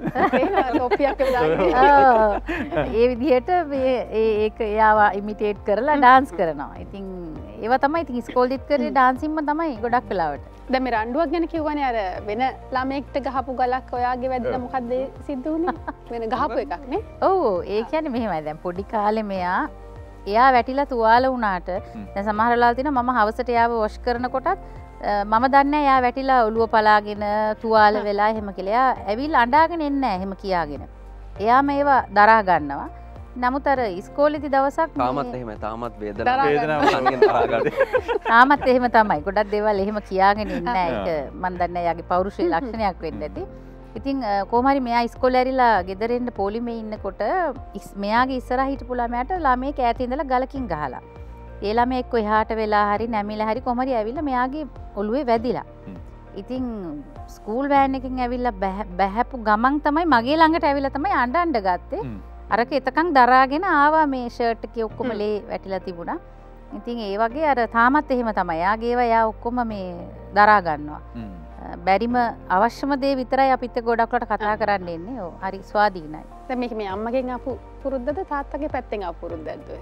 ඒ විදිහට ඒක එයාව ඉමිටේට් කරලා ඩාන්ස් කරනවා ඉතින් ඒව තමයි ඉතින් ස්කෝල්දිත් කරේ ඩාන්සින්ම තමයි ගොඩක් වෙලාවට දැන් මේ රණ්ඩුවක් ගැන කිව්වනේ අර වෙන ළමයෙක්ට ගහපු ගලක් ඔයාගේ වැදිලා මොකද්ද සිද්ධ වුනේ වෙන ගහපු එකක් නේ ඔව් ඒ කියන්නේ මෙහෙමයි දැන් පොඩි කාලේ මෙයා එයා වැටිලා තුවාල වුණාට දැන් සමහර වෙලාවල් තියෙනවා මම හවසට එයාව වොෂ් කරනකොටත් මම දන්නේ එයා වැටිලා ඔළුව පලාගෙන තුවාල වෙලා එහෙම කියලා එයා ඇවිල්ලා අඬාගෙන එන්නේ නැහැ එහෙම කියාගෙන එයාම ඒවා දරා ගන්නවා නමුත් අර ඉස්කෝලේදී දවසක් තාමත් එහෙම තාමත් වේදනාව තාමත් එහෙම තමයි ගොඩක් දේවල් එහෙම කියාගෙන ඉන්නේ නැහැ ඒක මන් දන්නේ එයාගේ පෞරුෂයේ ලක්ෂණයක් වෙන්න ඇති ඉතින් කොහොම හරි මෙයා ඉස්කෝලේ ඇරිලා ගෙදර එන්න පොලිමේ ඉන්නකොට මෙයාගේ ඉස්සරහ හිටපු ළමයාට ළමයේ කෑත ඉඳලා ගලකින් ගහලා ඒ ළමයා එක්ක එහාට වෙලා හරි නැමිලා හරි කොහොම හරි ඇවිල්ලා මෙයාගේ ඔළුවේ වැදිලා ඉතින් ස්කූල් වෑන් එකකින් ඇවිල්ලා බැහැපු ගමන් තමයි මගේ ළඟට ඇවිල්ලා තමයි අඬන්න ගත්තේ අරක එතකන් දරාගෙන ආවා මේ ෂර්ට් එකේ ඔක්කොම ලේ වැටිලා තිබුණා. ඉතින් ඒ වගේ අර තාමත් එහෙම තමයි. යාගේ ඒවා යා ඔක්කොම මේ දරා ගන්නවා. බැරිම අවශ්‍යම දේ විතරයි අපිත් ගොඩක් වට කතා කරන්න එන්නේ. ඔව් හරි ස්වාධීනයි. දැන් මේක මේ අම්මගෙන් ආපු පුරුද්දද තාත්තගේ පැත්තෙන් ආපු පුරුද්දද ඔය?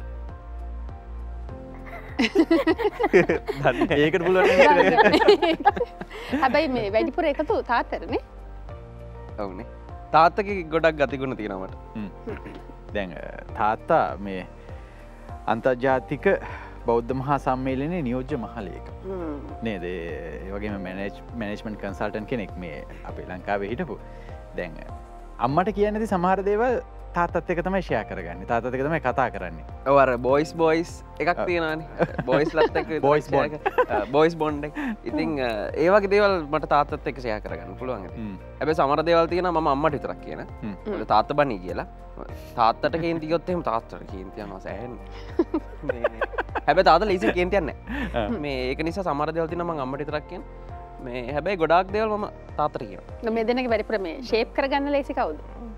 ඒකට පුළුවන්. හැබැයි මේ වැඩිපුර එකතු තාත්තටනේ. ඔව්නේ. තාත්තක ගොඩක් ගතිගුණ තියෙනවට දැන් තාත්තා මේ අන්තර්ජාතික බෞද්ධ මහා සම්මේලනයේ නියෝජ්‍ය මහලේක නේද ඒ වගේම මැනේජ්මන්ට් කන්සල්ටන්ට් කෙනෙක් මේ අපේ ලංකාවේ හිටපු දැන් අම්මට කියන්නේ සමහර දේවල් තාත්තත් එක තමයි ෂෙයා කරගන්නේ තාත්තත් එක තමයි කතා කරන්නේ ඔව් අර බොයිස් බොයිස් එකක් තියෙනවානේ බොයිස් ලත් එක්ක බොයිස් බොන්ඩ් බොයිස් බොන්ඩ් එක ඉතින් ඒ වගේ දේවල් මට තාත්තත් එක්ක ෂෙයා කරගන්න පුළුවන් ඉතින් හැබැයි සමහර දේවල් තියෙනවා මම අම්මට විතරක් කියන මොකද තාත්තා බණී කියලා තාත්තට කේන්ති ගියොත් එහෙම තාත්තට කේන්ති යනවා සෑහෙන්නේ හැබැයි තාත්තා ලීසින් කේන්ති යන්නේ නැහැ මේ ඒක නිසා සමහර දේවල් තියෙනවා මම අම්මට විතරක් කියන මේ හැබැයි ගොඩාක් දේවල් මම තාත්තට කියනවා මේ දෙන්නගේ වැඩිපුර මේ ෂේප් කරගන්න ලේසි කවුද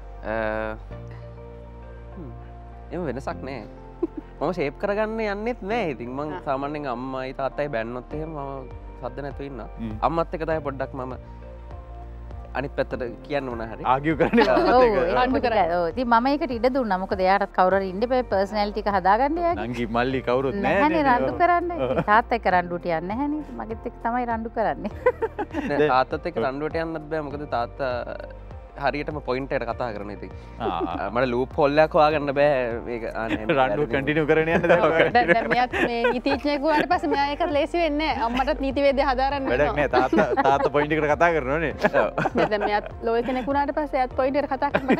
එම වෙනසක් නෑ මම ශේප් කරගන්න යන්නෙත් නෑ ඉතින් මං සාමාන්‍යයෙන් අම්මයි තාත්තයි බැන්නොත් එහෙම මම සද්ද නැතුව ඉන්නවා අම්මත් එක්ක තමයි පොඩ්ඩක් මම අනිත් පැත්තට කියන්න ඕන හරි ආගියු කරන්නේ ඔව් රණ්ඩු කරා ඔව් ඉතින් මම ඒකට ඉඩ දුන්නා මොකද එයාටත් කවුරු හරි ඉන්න බෑ පර්සනැලිටි එක හදාගන්න යාගේ නංගි මල්ලි කවුරුත් නෑ නෑනේ රණ්ඩු කරන්න තාත්තා එක්ක රණ්ඩුට යන්නේ නැහැනේ මගෙත් එක්ක තමයි රණ්ඩු කරන්නේ තාත්තත් එක්ක රණ්ඩුවට යන්නත් බෑ මොකද තාත්තා හරියටම පොයින්ටට කතා කරන ඉති මට ලූප් හොල්ලයක් හොයාගන්න බෑ රණ්ඩු කටිනු කරන යන්න මෙත් මේ නීතිඥයකුවට පස මෙයකත් ලේසි වෙන්න අම්මටත් නීතිවේද හදාරන්න වැඩක් තාත් තාත පොයින්ටිකට කතා කරනනේ මෙත් ලෝය කෙනෙකුණට පස්ස ඇත් පොයින්ට කතා කරන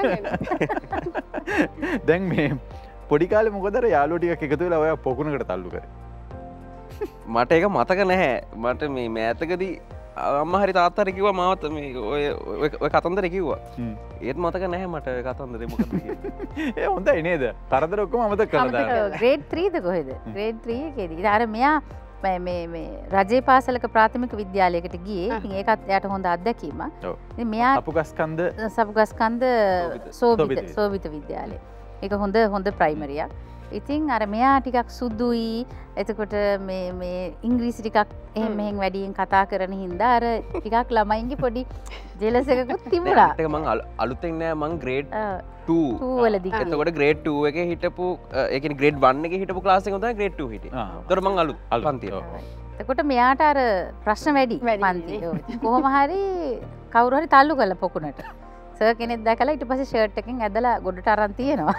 දැන් මේ පොඩිකාල මොකදර යාලෝටික එකතු වෙලා ඔය පොකුණකට තල්ලු කර මට එක මතක නැහැ මට මේ මෑතකදී අම්ම හරි තාත්තර කිව මාවත මේ ඔය කතන්දර කිව්වා ඒත් මතක නැහැ මට කතන්දර මොකද ඒ හොඳයි නේද කරදර ඔක්කොම අමතක කරලා ග්‍රේඩ් ත්‍රීද කොහෙද ග්‍රේඩ් ත්‍රී එකේදී අර මෙයා මේ මේ රජයේ පාසලක ප්‍රාථමික විද්‍යාලයකට ගියේ ඉතින් ඒකත් එයාට හොඳ අත්දැකීමක් ඉතින් මෙයා අපුගස්කන්ද සපුගස්කන්ද සෝබිත සෝබිත විද්‍යාලය ඒක හොඳ හොඳ ප්‍රයිමරියක් ඉතින් අර මෙයා ටිකක් සුදුයි එතකොට මේ මේ ඉංග්‍රීසි ටිකක් එහෙම මෙහෙන් වැඩියෙන් කතා කරන හින්දා අර ටිකක් ළමයින්ගේ පොඩි ජෙලස් එකකුත් තිබුණා. ඒක මං අලුතෙන් නෑ මං ග්‍රේඩ් two two වලදී. එතකොට ග්‍රේඩ් two එකේ හිටපු ඒ කියන්නේ ග්‍රේඩ් one එකේ හිටපු ක්ලාස් එකේ තමයි ග්‍රේඩ් two හිටියේ. ඒතකොට මං අලුත් පන්තියේ. එතකොට මෙයාට අර ප්‍රශ්න වැඩි පන්තියේ. කොහොම හරි කවුරු හරි තල්ලු කළා පොකුණට. සර් කෙනෙක් දැකලා ඊට පස්සේ ෂර්ට් එකෙන් ඇදලා ගොඩට අරන් තියෙනවා.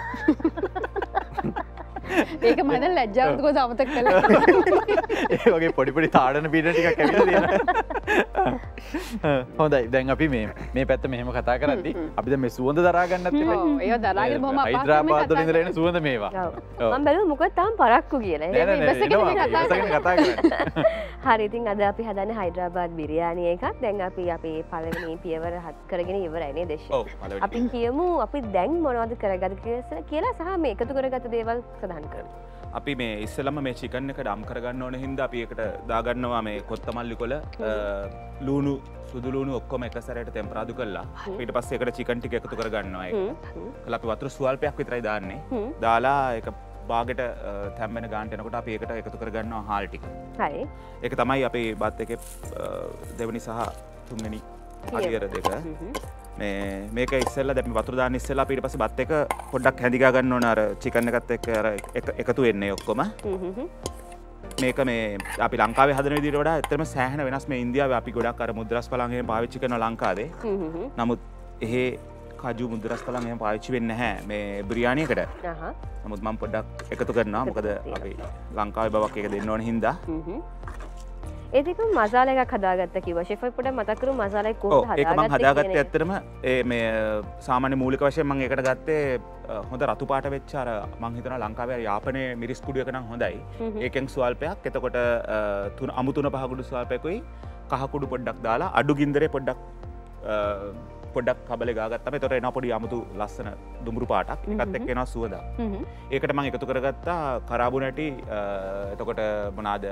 ඒක මට ලැජ්ජාවන්ත කොහොමද අමතක කළේ ඒ වගේ පොඩි පොඩි තාඩන පීඩන ටිකක් ඇවිල්ලා තියෙනවා හොඳයි දැන් අපි මේ මේ පැත්ත මෙහෙම කතා කරද්දි අපි දැන් මේ සුවඳ දරා ගන්නත් එපා. ඒක දරාගෙන බොහොම අපහසුයි. හයිදරාබාද් වල ඉඳලා එන සුවඳ මේවා. මම බැලුවා මොකද තාම පරක්කු කියලා. නෑ නෑ නෑ ඉවසගෙන කතා කරන්නේ. හරි ඉතින් අද අපි හදන්නේ හයිදරාබාද් බිරියානි එකක්. දැන් අපි අපේ පළවෙනි පියවර හත් කරගෙන ඉවරයි නේද දේශ? ඔව් පළවෙනි. අපි කියමු අපි දැන් මොනවද කරගත්තද කියලා සහ මේ එකතු කරගත්ත දේවල් සඳහන් කරමු. අපි මේ ඉස්සෙල්ලම මේ චිකන් එක ඩම් කරගන්න ඕන හින්දා අපි ඒකට දාගන්නවා මේ කොත්තමල්ලි කොළ ලූණු සුදු ලූණු ඔක්කොම එක සැරේට ටෙම්පරාදු කරලා ඊට පස්සේ ඒකට චිකන් ටික එකතු කරගන්නවා ඒක. කළා අපි වතුර ස්වල්පයක් විතරයි දාන්නේ. දාලා ඒක බාගෙට තැම්බෙන ගානට එනකොට අපි ඒකට එකතු කරගන්නවා හාල් ටික. හරි. ඒක තමයි අපේ බත් එකේ දෙවෙනි සහ තුන්වෙනි අදියර දෙක. මේ මේක ඉස්සෙල්ලා දැන් වතුර දාන්න ඉස්සෙල්ලා අපි ඊට පස්සේ බත් එක පොඩ්ඩක් හැඳිගා ගන්න ඕන අර චිකන් එකත් එක්ක අර එකතු වෙන්නේ ඔක්කොම. මේක මේ අපි ලංකාවේ හදන විදිහට වඩා ඇත්තටම සෑහෙන වෙනස්. මේ ඉන්දියාවේ අපි ගොඩක් අර මුද්‍රස් පලං එහෙම පාවිච්චි කරනවා ලංකාවේ. නමුත් එහෙ කජු මුද්‍රස් පලං එහෙම පාවිච්චි වෙන්නේ නැහැ මේ බිරියානියකට. නමුත් මම පොඩ්ඩක් එකතු කරනවා මොකද අපි ලංකාවේ බවක් එක දෙන්න ඕන හින්දා. ඒක මසාල එකක් හදාගත්ත කිව්වා ෂෙෆ් පොඩ්ඩක් මතක් කරමු මසාල එක කොහොමද හදාගත්තේ? ඒක මම හදාගත්තේ ඇත්තටම ඒ මේ සාමාන්‍ය මූලික වශයෙන් මම ඒකට ගත්තේ හොඳ රතු පාට වෙච්ච අර මම හිතනවා ලංකාවේ යාපනයේ මිරිස් කුඩු එක නම් හොඳයි. ඒකෙන් ස්වල්පයක් එතකොට තුන අමු තුන පහ කුඩු ස්වල්පයකුයි කහ කුඩු පොඩ්ඩක් දාලා අඩු ගින්දරේ පොඩ්ඩක් පොඩ්ඩක් කබලේ ගාගත්තම එතකොට එනවා පොඩි අමුතු ලස්සන දුඹුරු පාටක්. ඒකත් එක්ක එනවා සුවඳක්. ඒකට මම එකතු කරගත්තා කරාබු නැටි එතකොට මොනවාද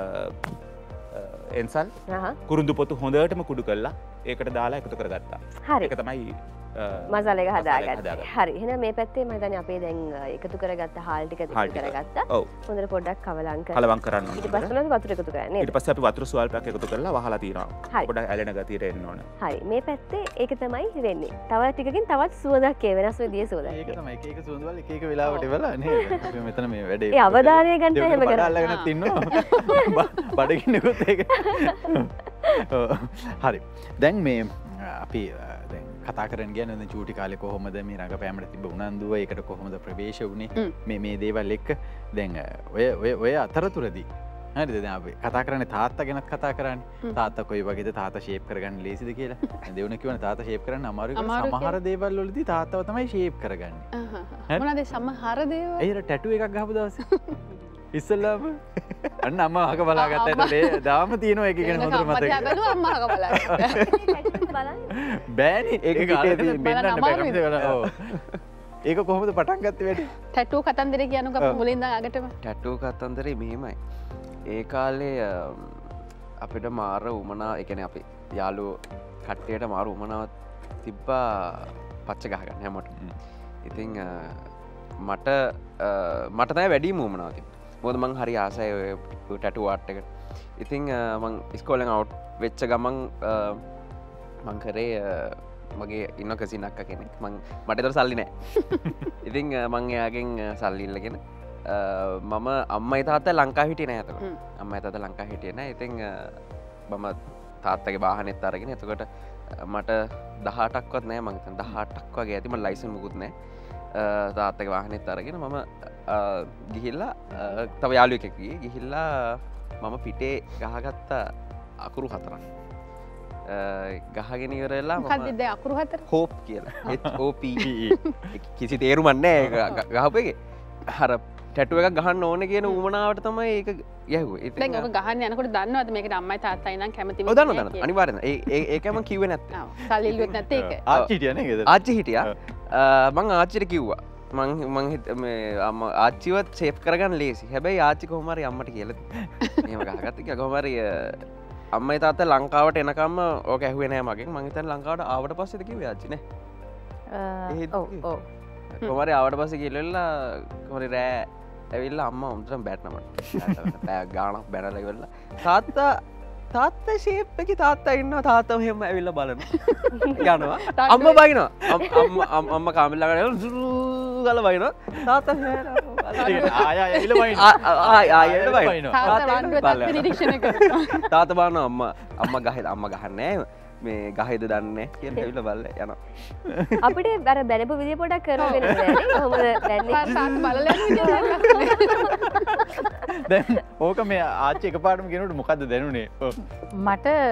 එන්සල් කුරුඳු පොතු හොඳටම කුඩු කරලා ඒකට දාලා එකතු කරගත්තා. හරි. ඒක තමයි මසාල එක හදාගත්තා. හරි. එහෙනම් මේ පැත්තේ මම හිතන්නේ අපේ දැන් එකතු කරගත්ත හාල් ටික එකතු කරගත්තා. ඔව්. හොඳට පොඩ්ඩක් කවලම් කරලා. කලවම් කරන්න ඕනේ. ඊට පස්සේ වතුර එකතු කරන්නේ නේද? ඊට පස්සේ අපි වතුර ස්වල්පයක් එකතු කරලා වහලා තියනවා. පොඩ්ඩක් ඇලෙන ගතියට එන්න ඕන. හරි. මේ පැත්තේ ඒක තමයි වෙන්නේ. තව ටිකකින් තවත් සුවඳක් ඒ වෙනස් විදිහේ සුවඳක්. ඒක තමයි එක එක සුවඳ වල එක එක වෙලාවට ඉවලා නේද? අපි මෙතන මේ වැඩේ. ඒ අවධානය ගන්න එහෙම කරා. අල්ලගෙනත් ඉන්නවා. බඩගින්නකුත් ඒක. හරි. දැන් මේ අපි දැන් කතා කරන්න කියන්නේ චූටි කාලේ කොහොමද මේ රඟපෑමට තිබ්බ උනන්දුව ඒකට කොහොමද ප්‍රවේශ වුණේ මේ මේ දේවල් එක්ක දැන් ඔය ඔය ඔය අතරතුරදී හරිද දැන් අපි කතා කරන්නේ තාත්තා ගැනත් කතා කරන්නේ තාත්තා කොයි වගේද තාත්තා ෂේප් කරගන්න ලේසිද කියලා දෙවුණ කියවන තාත්තා ෂේප් කරන්න අමාරුයි කියලා සමහර දේවල් වලදී තාත්තව තමයි ෂේප් කරගන්නේ මොනවද සමහර දේවල් ඒකට ටැටු එකක් ගහපු දවසේ ඉස්සල්ලාම අන්න අම්මා අහක බලාගත්තට දාම තියෙනවා ඒක ගැන හොඳට මතකයි. මම බැලුවා අම්මා අහක බලාගත්තා. බෑනේ ඒක කාලේ මෙන්නන්න බෑ. ඔව්. ඒක කොහොමද පටන් ගත්තේ වැඩි? ටැටූ කතන්දරේ කියනකො අපි මුලින් ඉඳන් අගටම. ටැටූ කතන්දරේ මෙහෙමයි. ඒ කාලේ අපිට මාර උමනා ඒ කියන්නේ අපි යාළුවෝ කට්ටියට මාර උමනාවක් තිබ්බා පච්ච ගහ ගන්න හැමෝටම. ඉතින් මට මට තමයි වැඩිම උමනාවක් තිබ්බේ. මොකද මං හරි ආසයි ඔය ටැටු ආර්ට් එකට. ඉතින් මං ඉස්කෝලෙන් අවුට් වෙච්ච ගමන් මං කරේ මගේ ඉන්න කසින් අක්කා කෙනෙක්. මං මට ඒතර සල්ලි නැහැ. ඉතින් මං එයාගෙන් සල්ලි ඉල්ලගෙන මම අම්මයි තාත්තා ලංකාවේ හිටියේ නැහැ එතකොට. අම්මයි තාත්තා ලංකාවේ හිටියේ නැහැ. ඉතින් මම තාත්තගේ වාහනේත් අරගෙන එතකොට මට දහඅටක්වත් නැහැ මං හිතන්නේ දහඅටක් වගේ ඇති මම ලයිසන් මුකුත් නැහැ. තාත්තගේ වාහනේත් අරගෙන මම ගිහිල්ලා තව යාළුවෙක් එක්ක ගියේ. ගිහිල්ලා මම පිටේ ගහගත්ත අකුරු හතරක්. ගහගෙන ඉවරලා මම මොකක්ද දැන් අකුරු හතර? හෝප් කියලා. H O P කිසි තේරුමක් නැහැ ගහපු එකේ. අර ටැටු එකක් ගහන්න ඕනේ කියන උවමනාවට තමයි ඒක යහුවේ. දැන් ඔක ගහන්න යනකොට දන්නවද මේකට අම්මයි තාත්තයි නම් කැමති වෙන්නේ? ඔව් දන්නවා දන්නවා. අනිවාර්යෙන්. ඒ ඒකම කිව්වේ නැත්තේ. ඔව්. සල්ලි ඉල්ලුවෙත් නැත්තේ ඒක. ආච්චි හිටියා නේද? ආච්චි හිටියා. මං ආච්චිට කිව්වා. මං මං හිත මේ අම්ම ආච්චිවත් සේෆ් කරගන්න ලේසි. හැබැයි ආච්චි කොහොම හරි අම්මට කියලා දුන්නා. එහෙම ගහගත්ත එක කොහොම හරි අම්මයි තාත්තා ලංකාවට එනකම්ම ඕක ඇහුවේ නෑ මගෙන්. මං හිතන්නේ ලංකාවට ආවට පස්සේද කිව්වේ ආච්චි නේ. ඔව් ඔව්. කොහොම හරි ආවට පස්සේ කියලා කොහොම හරි රෑ ඇවිල්ලා අම්මා උන්ටම බැට්නා මට. පැය ගාණක් බැනලා ඉවරලා තාත්තා තාත්තා ෂේප් එකේ තාත්තා ඉන්නවා තාත්තා මෙහෙම ඇවිල්ලා බලනවා. යනවා. අම්මා බයිනවා. අම්මා අම්මා කාමරේ ළඟට සුරු ගාලා බයිනවා. තාත්තා ආය ආය ඇවිල්ලා බයිනවා. ආය ආය ඇවිල්ලා බයිනවා. තාත්තා වන්දුව නිරීක්ෂණය කරනවා. තාත්තා බලනවා අම්මා අම්මා ගහේ අම්මා ගහන්නේ නැහැ. මේ ගහේද දන්නේ කියලා ඇවිල්ලා බලලා යනවා. අපිට අර බැලපු විදිය පොඩක් කරලා වෙන්න බෑනේ. කොහොමද දැන්නේ? තාත්තා බලලා යන විදිය දැන් ඕක මේ ආච්චි එකපාරටම කියනකොට මොකද්ද දැනුනේ? මට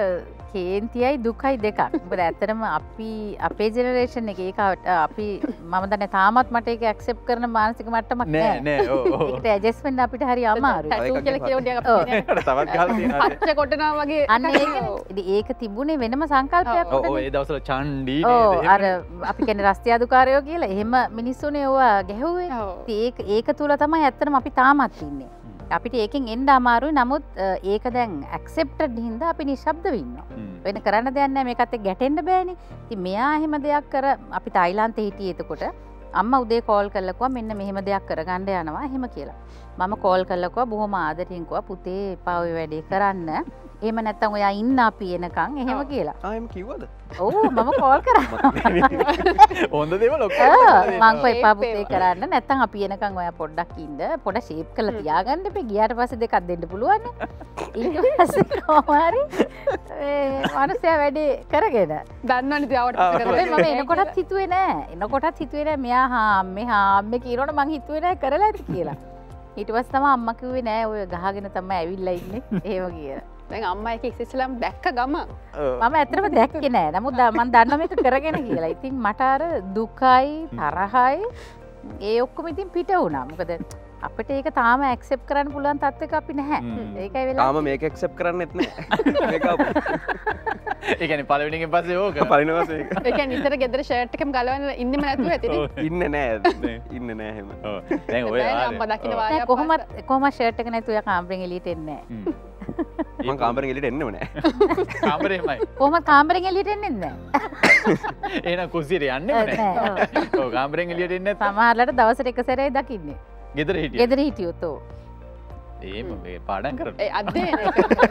කේන්තියයි දුකයි දෙකක්. මොකද ඇත්තටම අපි අපේ ජෙනරේෂන් එකේ ඒක අපි මම දන්නේ තාමත් මට ඒක ඇක්සෙප්ට් කරන මානසික මට්ටමක් නෑ නෑ. නෑ ඔව් ඔව්. ඒකට ඇඩ්ජස්ට්මන්ට් අපිට හරි අමාරුයි. ටැටූ කියලා කියව ටිකක් අපිට ඒකට තවත් ගහලා තියෙනවා. පච්ච කොටනවා වගේ අන්න ඒකනේ. ඉතින් ඒක තිබුණේ වෙනම සංකල්පයක් ඔව් ඔව් උඩනේ. ඒ දවස්වල චණ්ඩි ඔව් නේද? අර අපි කියන්නේ රස්තියාදුකාරයෝ කියලා එහෙම මිනිස්සුනේ ඒවා ගැහුවේ. ඔව්. ඉතින් ඒක ඒක තුල තමයි ඇත්තටම අපි තාමත් ඉන්නේ. අපිට ඒකෙන් එන්න අමාරුයි. නමුත් ඒක දැන් ඇක්සෙප්ටඩ් හින්දා අපි නිශ්ශබ්ද වෙන්නවා. වෙන කරන්න දෙයක් නැහැ. මේකත් එක්ක ගැටෙන්න බෑනේ. ඉතින් මෙයා එහෙම දෙයක් කර අපි තායිලන්තේ හිටියේ එතකොට අම්මා උදේ කෝල් කරලා කිව්වා මෙන්න මෙහෙම දෙයක් කරගන්න යනවා එහෙම කියලා. මම කෝල් කරලා කිව්වා බොහොම ආදරෙන් කිව්වා පුතේ එපා ඔය වැඩේ කරන්න. එහෙම නැත්තම් ඔයා ඉන්න අපි එනකන් එහෙම කියලා. ආ එහෙම කිව්වද? ඔව් මම කෝල් කරා. හොඳ දේවල් ඔක්කොම මං කො එපා පුතේ කරන්න නැත්තම් අපි එනකන් ඔයා පොඩ්ඩක් ඉන්න පොඩ ෂේප් කරලා තියාගන්න එපේ ගියාට පස්සේ දෙකක් දෙන්න පුළුවන් නේ ඊට පස්සේ කොහොමරි ඒ මනුස්සයා වැඩේ කරගෙන දන්නවනේ ඉතින් ආවට පස්සේ හැබැයි කරලා මම එනකොටත් හිතුවේ නෑ එනකොටත් හිතුවේ නෑ මෙයා හා අම්මේ හා අම්මේ කියනකොට මං හිතුවේ නෑ කරලා ඇති කියලා ඊට පස්සේ තමයි අම්මා කිව්වේ නෑ ඔය ගහගෙන තමයි ඇවිල්ලා ඉන්නේ එහෙම කියලා දැන් අම්මා එක ඉස්සෙල්ලාම දැක්ක ගම මම ඇත්තටම දැක්කේ නෑ. නමුත් මම දන්නවා මේක කරගෙන කියලා. ඉතින් මට අර දුකයි තරහයි ඒ ඔක්කොම ඉතින් පිට වුණා. මොකද අපිට ඒක තාම ඇක්සෙප්ට් කරන්න පුළුවන් තත්ත්වයක අපි නැහැ. ඒකයි වෙලා. තාම මේක ඇක්සෙප්ට් කරන්නෙත් නැහැ. මේක ඒ කියන්නේ පළවෙනි එකෙන් පස්සේ ඕක. පළවෙනි පස්සේ ඒක. ඒ කියන්නේ ඉතර ගෙදර ෂර්ට් එකම ගලවන්න ඉන්නෙම නැතුව ඇතිනේ. ඉන්නේ නැහැ. ඉන්නේ නැහැ එහෙම. ඔව්. දැන් ඔය දැන් අම්මා දකින්න නෑ වාරයක් කොහොමත් කොහොම ෂර්ට් එක නැතුව යා කාමරෙන් එළියට එන්නේ නෑ. මම කාමරෙන් එළියට එන්නෙම නැහැ. කාමරේමයි. කොහොමත් කාමරෙන් එළියට එන්නේ නෑ. එහෙනම් කුස්සියට යන්නෙම නෑ. ඔව් කාමරෙන් එළියට එන්නේ නැත්නම් සමහරලාට දවසට එක සැරේ දකින්නේ. ගෙදර හිටියා. ගෙදර හිටියොත් ඔව්. එහෙම මේ පාඩම් කරනවා. ඒ අද්දේ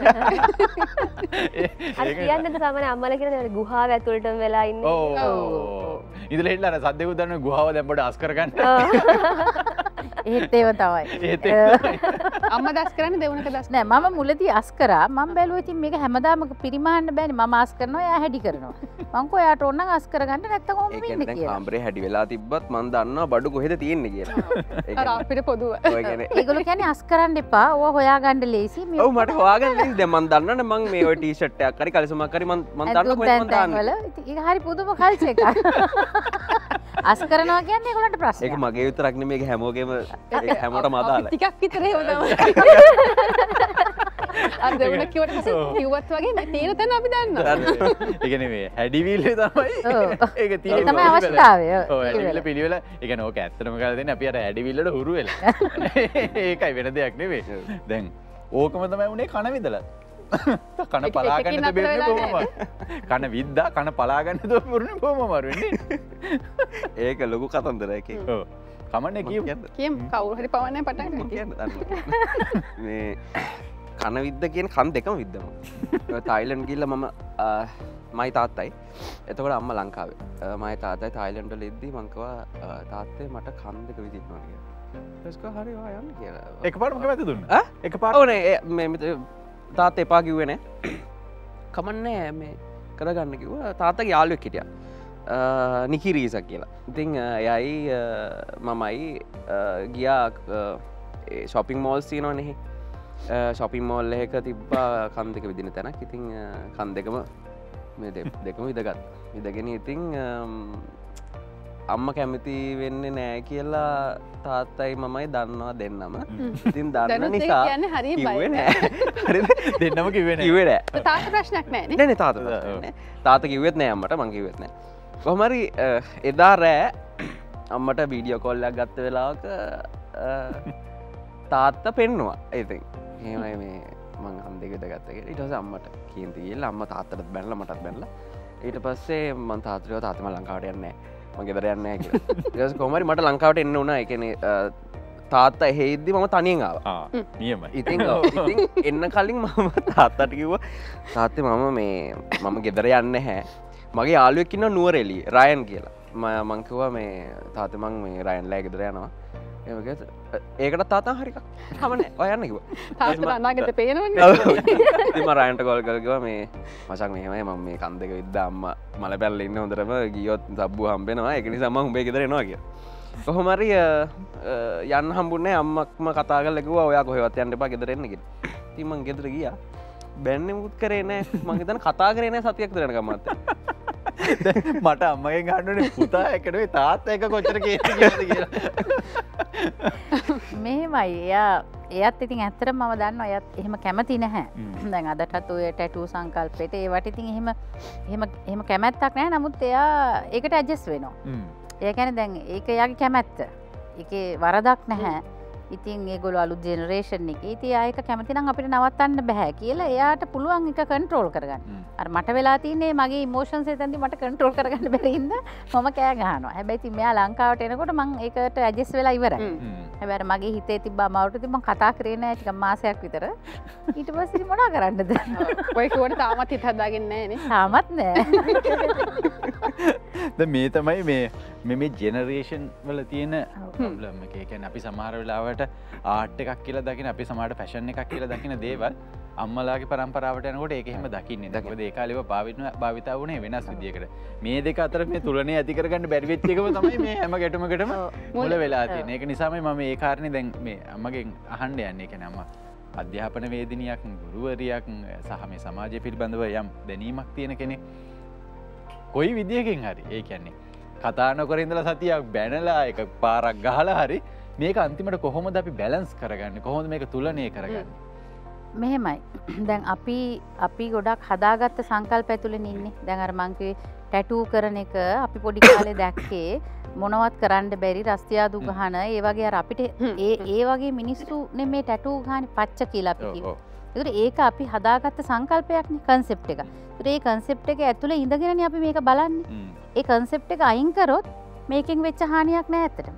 අර කියන්නද සාමාන්‍ය අම්මලා කියන ගුහාව ඇතුළටම වෙලා ඉන්නේ. ඔව්. ඉඳලා හිටලා අර සද්දෙකුත් දන්න ගුහාව දැන් පොඩ අස් කරගන්න. ඒත් ඒව තමයි. ඒත් ඒක. අම්මා දැස් කරන්නේ දෙවුනක දැස් නෑ මම මුලදී අස් කරා මම බැලුවා ඉතින් මේක හැමදාම පිරිමහන්න බෑනේ මම අස් කරනවා එයා හැඩි කරනවා මං කෝ එයාට ඕන නම් අස් කරගන්න නැත්තම් කොහොම ඒ වෙන්නේ කියන්නේ දැන් කියලා කාමරේ හැඩි වෙලා තිබ්බත් මම දන්නවා බඩු කොහෙද තියෙන්නේ කියලා. ඒ අර අපිට පොදුව ඔය කියන්නේ ඒගොල්ලෝ කියන්නේ අස් කරන්න එපා ඕවා හොයාගන්න ලේසි මේ ඔව් මට හොයාගන්න ලේසි. දැන් මම දන්නවනේ මම මේ ඔය ටී-ෂර්ට් එකක් හරි කලිසමක් හරි මම මම දන්නවා කොහෙද මම දාන්නේ. වල ඉතින් ඒක හරි පුදුම කල්චර් එකක් අස් කරනවා කියන්නේ ඒගොල්ලන්ට ඒක ප්‍රශ්නයක් මගේ විතරක් නෙමෙයි ඒක හැමෝගෙම ඒක හැමෝටම අදාළයි. ටිකක් විතර ඒව තමයි අර දෙවුන කිව්වට පස්සේ කිව්වත් වගේ නෑ තේර තැන අපි දන්නවා ඒ කියන්නේ මේ හැඩිවිල්ලේ තමයි ඒක ඒක තියෙන්නේ. තමයි අවශ්‍යතාවය ඔව් හැඩිවිල්ල පිළිවෙල. ඒ කියන්නේ ඕක ඇත්තටම කරලා දෙන්නේ අපි අර හැඩිවිල්ලට හුරු වෙලා. ඒකයි වෙන දෙයක් නෙවෙයි. දැන් ඕකම තමයි උනේ කන විදලා. කන පලා ගන්න දෙන්නේ කොහොමද? කන විද්දා කන පලා ගන්න දුවපුරුනේ කොහොමම වෙන්නේ? ඒක ලොකු කතන්දරයක් ඒක. ඔව්. කමන්නේ කියමු. කියමු කවුරු හරි පවන්නේ පටන් ගන්න කියන්න දන්නවා. මේ කන විද්ද කියන කන් දෙකම විද්දම. තායිලන්ඩ් ගිහිල්ලා මම මයි තාත්තයි. එතකොට අම්මා ලංකාවේ. මයි තාත්තයි තායිලන්ඩ් වල ඉද්දි මං කිව්වා තාත්තේ මට කන් දෙක විදින්නවා කියලා. ඊට පස්සේ හරි ඔයා යන්න කියලා. එකපාරටම කැමති දුන්නා. ඈ? එකපාරට. ඔව් නේ මේ තාත්තා එපා කිව්වේ නෑ. කමන්නේ මේ කරගන්න කිව්වා. තාත්තගේ යාළුවෙක් හිටියා. නිකිරීසක් කියලා. ඉතින් එයයි මමයි ගියා ශොපිං මෝල්ස් තියෙනවා නෙහි. ශොපිං මෝල් එක තිබ්බා කන් දෙක විදින තැනක්. ඉතින් කන් දෙකම මේ දෙකම විදගත්. විදගෙන ඉතින් අම්ම කැමති වෙන්නේ නෑ කියලා තාත්තයි මමයි දන්නවා දෙන්නම. ඉතින් දන්න නිසා කියන්නේ හරි කිව්වේ බයි නෑ. හරිද? දෙන්නම කිව්වේ නෑ. කිව්වේ නෑ. තාත්ත ප්‍රශ්නයක් නෑනේ නෑ නේ තාත්තා ප්‍රශ්නයක් නෑ. තාත්තා කිව්වෙත් නෑ අම්මට මං කිව්වෙත් නෑ. කොහොම හරි එදා රෑ අම්මට වීඩියෝ කෝල් එකක් ගත්ත වෙලාවක තාත්තා පෙන්නවා. ඉතින් එහෙමයි මේ මං හම් දෙක විදගත්ත කියලා. ඊට පස්සේ අම්මට කේන්ති ගිහලා අම්මා තාත්තටත් බැනලා මටත් බැනලා. ඊට පස්සේ මං තාත්තට කිව්වා තාත්තා මම ලංකාවට යන්නේ නෑ. මම ගෙදර යන්නේ නෑ කියලා. ඊට පස්සේ කොහොම හරි මට ලංකාවට එන්න වුණා. ඒ කියන්නේ තාත්තා එහෙ ඉද්දි මම තනියෙන් ආවා. ආ නියමයි. ඉතින් ඉතින් එන්න කලින් මම තාත්තට කිව්වා තාත්තේ මම මේ මම ගෙදර යන්නේ නැහැ. මගේ යාළුවෙක් ඉන්නවා නුවරඑළියේ රයන් කියලා. මම මං කිව්වා මේ තාත්තේ මං මේ රයන්ලා ගෙදර යනවා. එහෙම කිව්වා. ඒකට තාත්තා හරි කමන්නේ. ඔය යන්න කිව්වා. තාත්තට අනාගතේ පේනවනේ ඉතින් මම රයන්ට කෝල් කරලා කිව්වා මේ මචං මෙහෙමයි මම මේ කන් දෙක විද්දා අම්මා මල පැල්ල ඉන්න හොඳටම ගියොත් සබ්බු හම්බෙනවා. ඒක නිසා මම උඹේ ගෙදර එනවා කියලා. කොහොම හරි යන්න හම්බුනේ අම්මක්ම කතා කරලා කිව්වා ඔයා කොහෙවත් යන්න එපා ගෙදර එන්න කියලා. ඉතින් මං ගෙදර ගියා. බැන්නේ මුත් කරේ නෑ මං හිතන්නේ කතා කරේ නෑ සතියක් විතර යනකම් මාත් මට අම්මගෙන් අහන්නේ පුතා එකනේ තාත්තා එක කොච්චර කේන්ති කියලාද කියලා. මෙහෙමයි එයා එයත් ඉතින් ඇත්තටම මම දන්නවා එයත් එහෙම කැමති නැහැ. දැන් අදටත් ඔය ටැටූ සංකල්පෙට ඒවට ඉතින් එහෙම එහෙම එහෙම කැමැත්තක් නැහැ. නමුත් එයා ඒකට ඇඩ්ජස්ට් වෙනවා. ඒ කියන්නේ දැන් ඒක එයාගේ කැමැත්ත. ඒකේ වරදක් නැහැ. ඉතින් ඒගොල්ලෝ අලුත් ජෙනරේෂන් එකේ ඉතින් ආයක කැමති නම් අපිට නවත්තන්න බෑ කියලා එයාට පුළුවන් එක කන්ට්‍රෝල් කරගන්න. අර මට වෙලා තින්නේ මගේ ඉමෝෂන්ස් එතනදී මට කන්ට්‍රෝල් කරගන්න බැරි හින්දා මම කෑ ගහනවා. හැබැයි ඉතින් මෙයා ලංකාවට එනකොට මං ඒකට ඇඩ්ජස්ට් වෙලා ඉවරයි. හැබැයි අර මගේ හිතේ තිබ්බ අමාරුට ඉතින් මං කතා කරේ නෑ ටිකක් මාසයක් විතර. ඊට පස්සේ ඉතින් මොනවා කරන්නද? ඔය කිව්වට තාමත් හිත හදාගෙන නැහැ නේ. තාමත් නෑ. දැන් මේ තමයි මේ මේ මේ ජෙනරේෂන් වල තියෙන ප්‍රොබ්ලම් එක. ඒ කියන්නේ අපි සමහර වෙලාවට ආර්ට් එකක් කියලා දකින අපි සමහරට ෆැෂන් එකක් කියලා දකින දේවල් අම්මලාගේ පරම්පරාවට යනකොට ඒක එහෙම දකින්නේ නැහැ. මොකද ඒ කාලේව භාවිත භාවිතා වුණේ වෙනස් විදියකට. මේ දෙක අතර මේ තුලනේ ඇති කරගන්න බැරි වෙච්ච එකම තමයි මේ හැම ගැටුමකටම මුල වෙලා තියෙන්නේ. ඒක නිසාමයි මම මේ කාරණේ දැන් මේ අම්මගෙන් අහන්න යන්නේ. ඒ කියන්නේ අම්මා අධ්‍යාපන වේදිනියක්, ගුරුවරියක් සහ මේ සමාජය පිළිබඳව යම් දැනීමක් තියෙන කෙනෙක්. කොයි විදියකින් හරි ඒ කියන්නේ කතා නොකර ඉඳලා සතියක් බැනලා එක පාරක් ගහලා හරි මේක අන්තිමට කොහොමද අපි බැලන්ස් කරගන්නේ? කොහොමද මේක තුලනය කරගන්නේ? මෙහෙමයි. දැන් අපි අපි ගොඩක් හදාගත්ත සංකල්ප ඇතුළේ ඉන්නේ. දැන් අර මං කිව්වේ ටැටූ කරන එක අපි පොඩි කාලේ දැක්කේ මොනවත් කරන්න බැරි රස්තියාදු ගහන ඒ වගේ අර අපිට ඒ ඒ වගේ මිනිස්සු නෙමේ ටැටූ ගහන්නේ පච්ච කියලා අපි කිව්වා. ඒකට ඒක අපි හදාගත්ත සංකල්පයක්නේ කන්සෙප්ට් එක. ඒකට ඒ කන්සෙප්ට් එක ඇතුළේ ඉඳගෙනනේ අපි මේක බලන්නේ. ඒ කන්සෙප්ට් එක අයින් කරොත් මේකෙන් වෙච්ච හානියක් නෑ ඇත්තටම.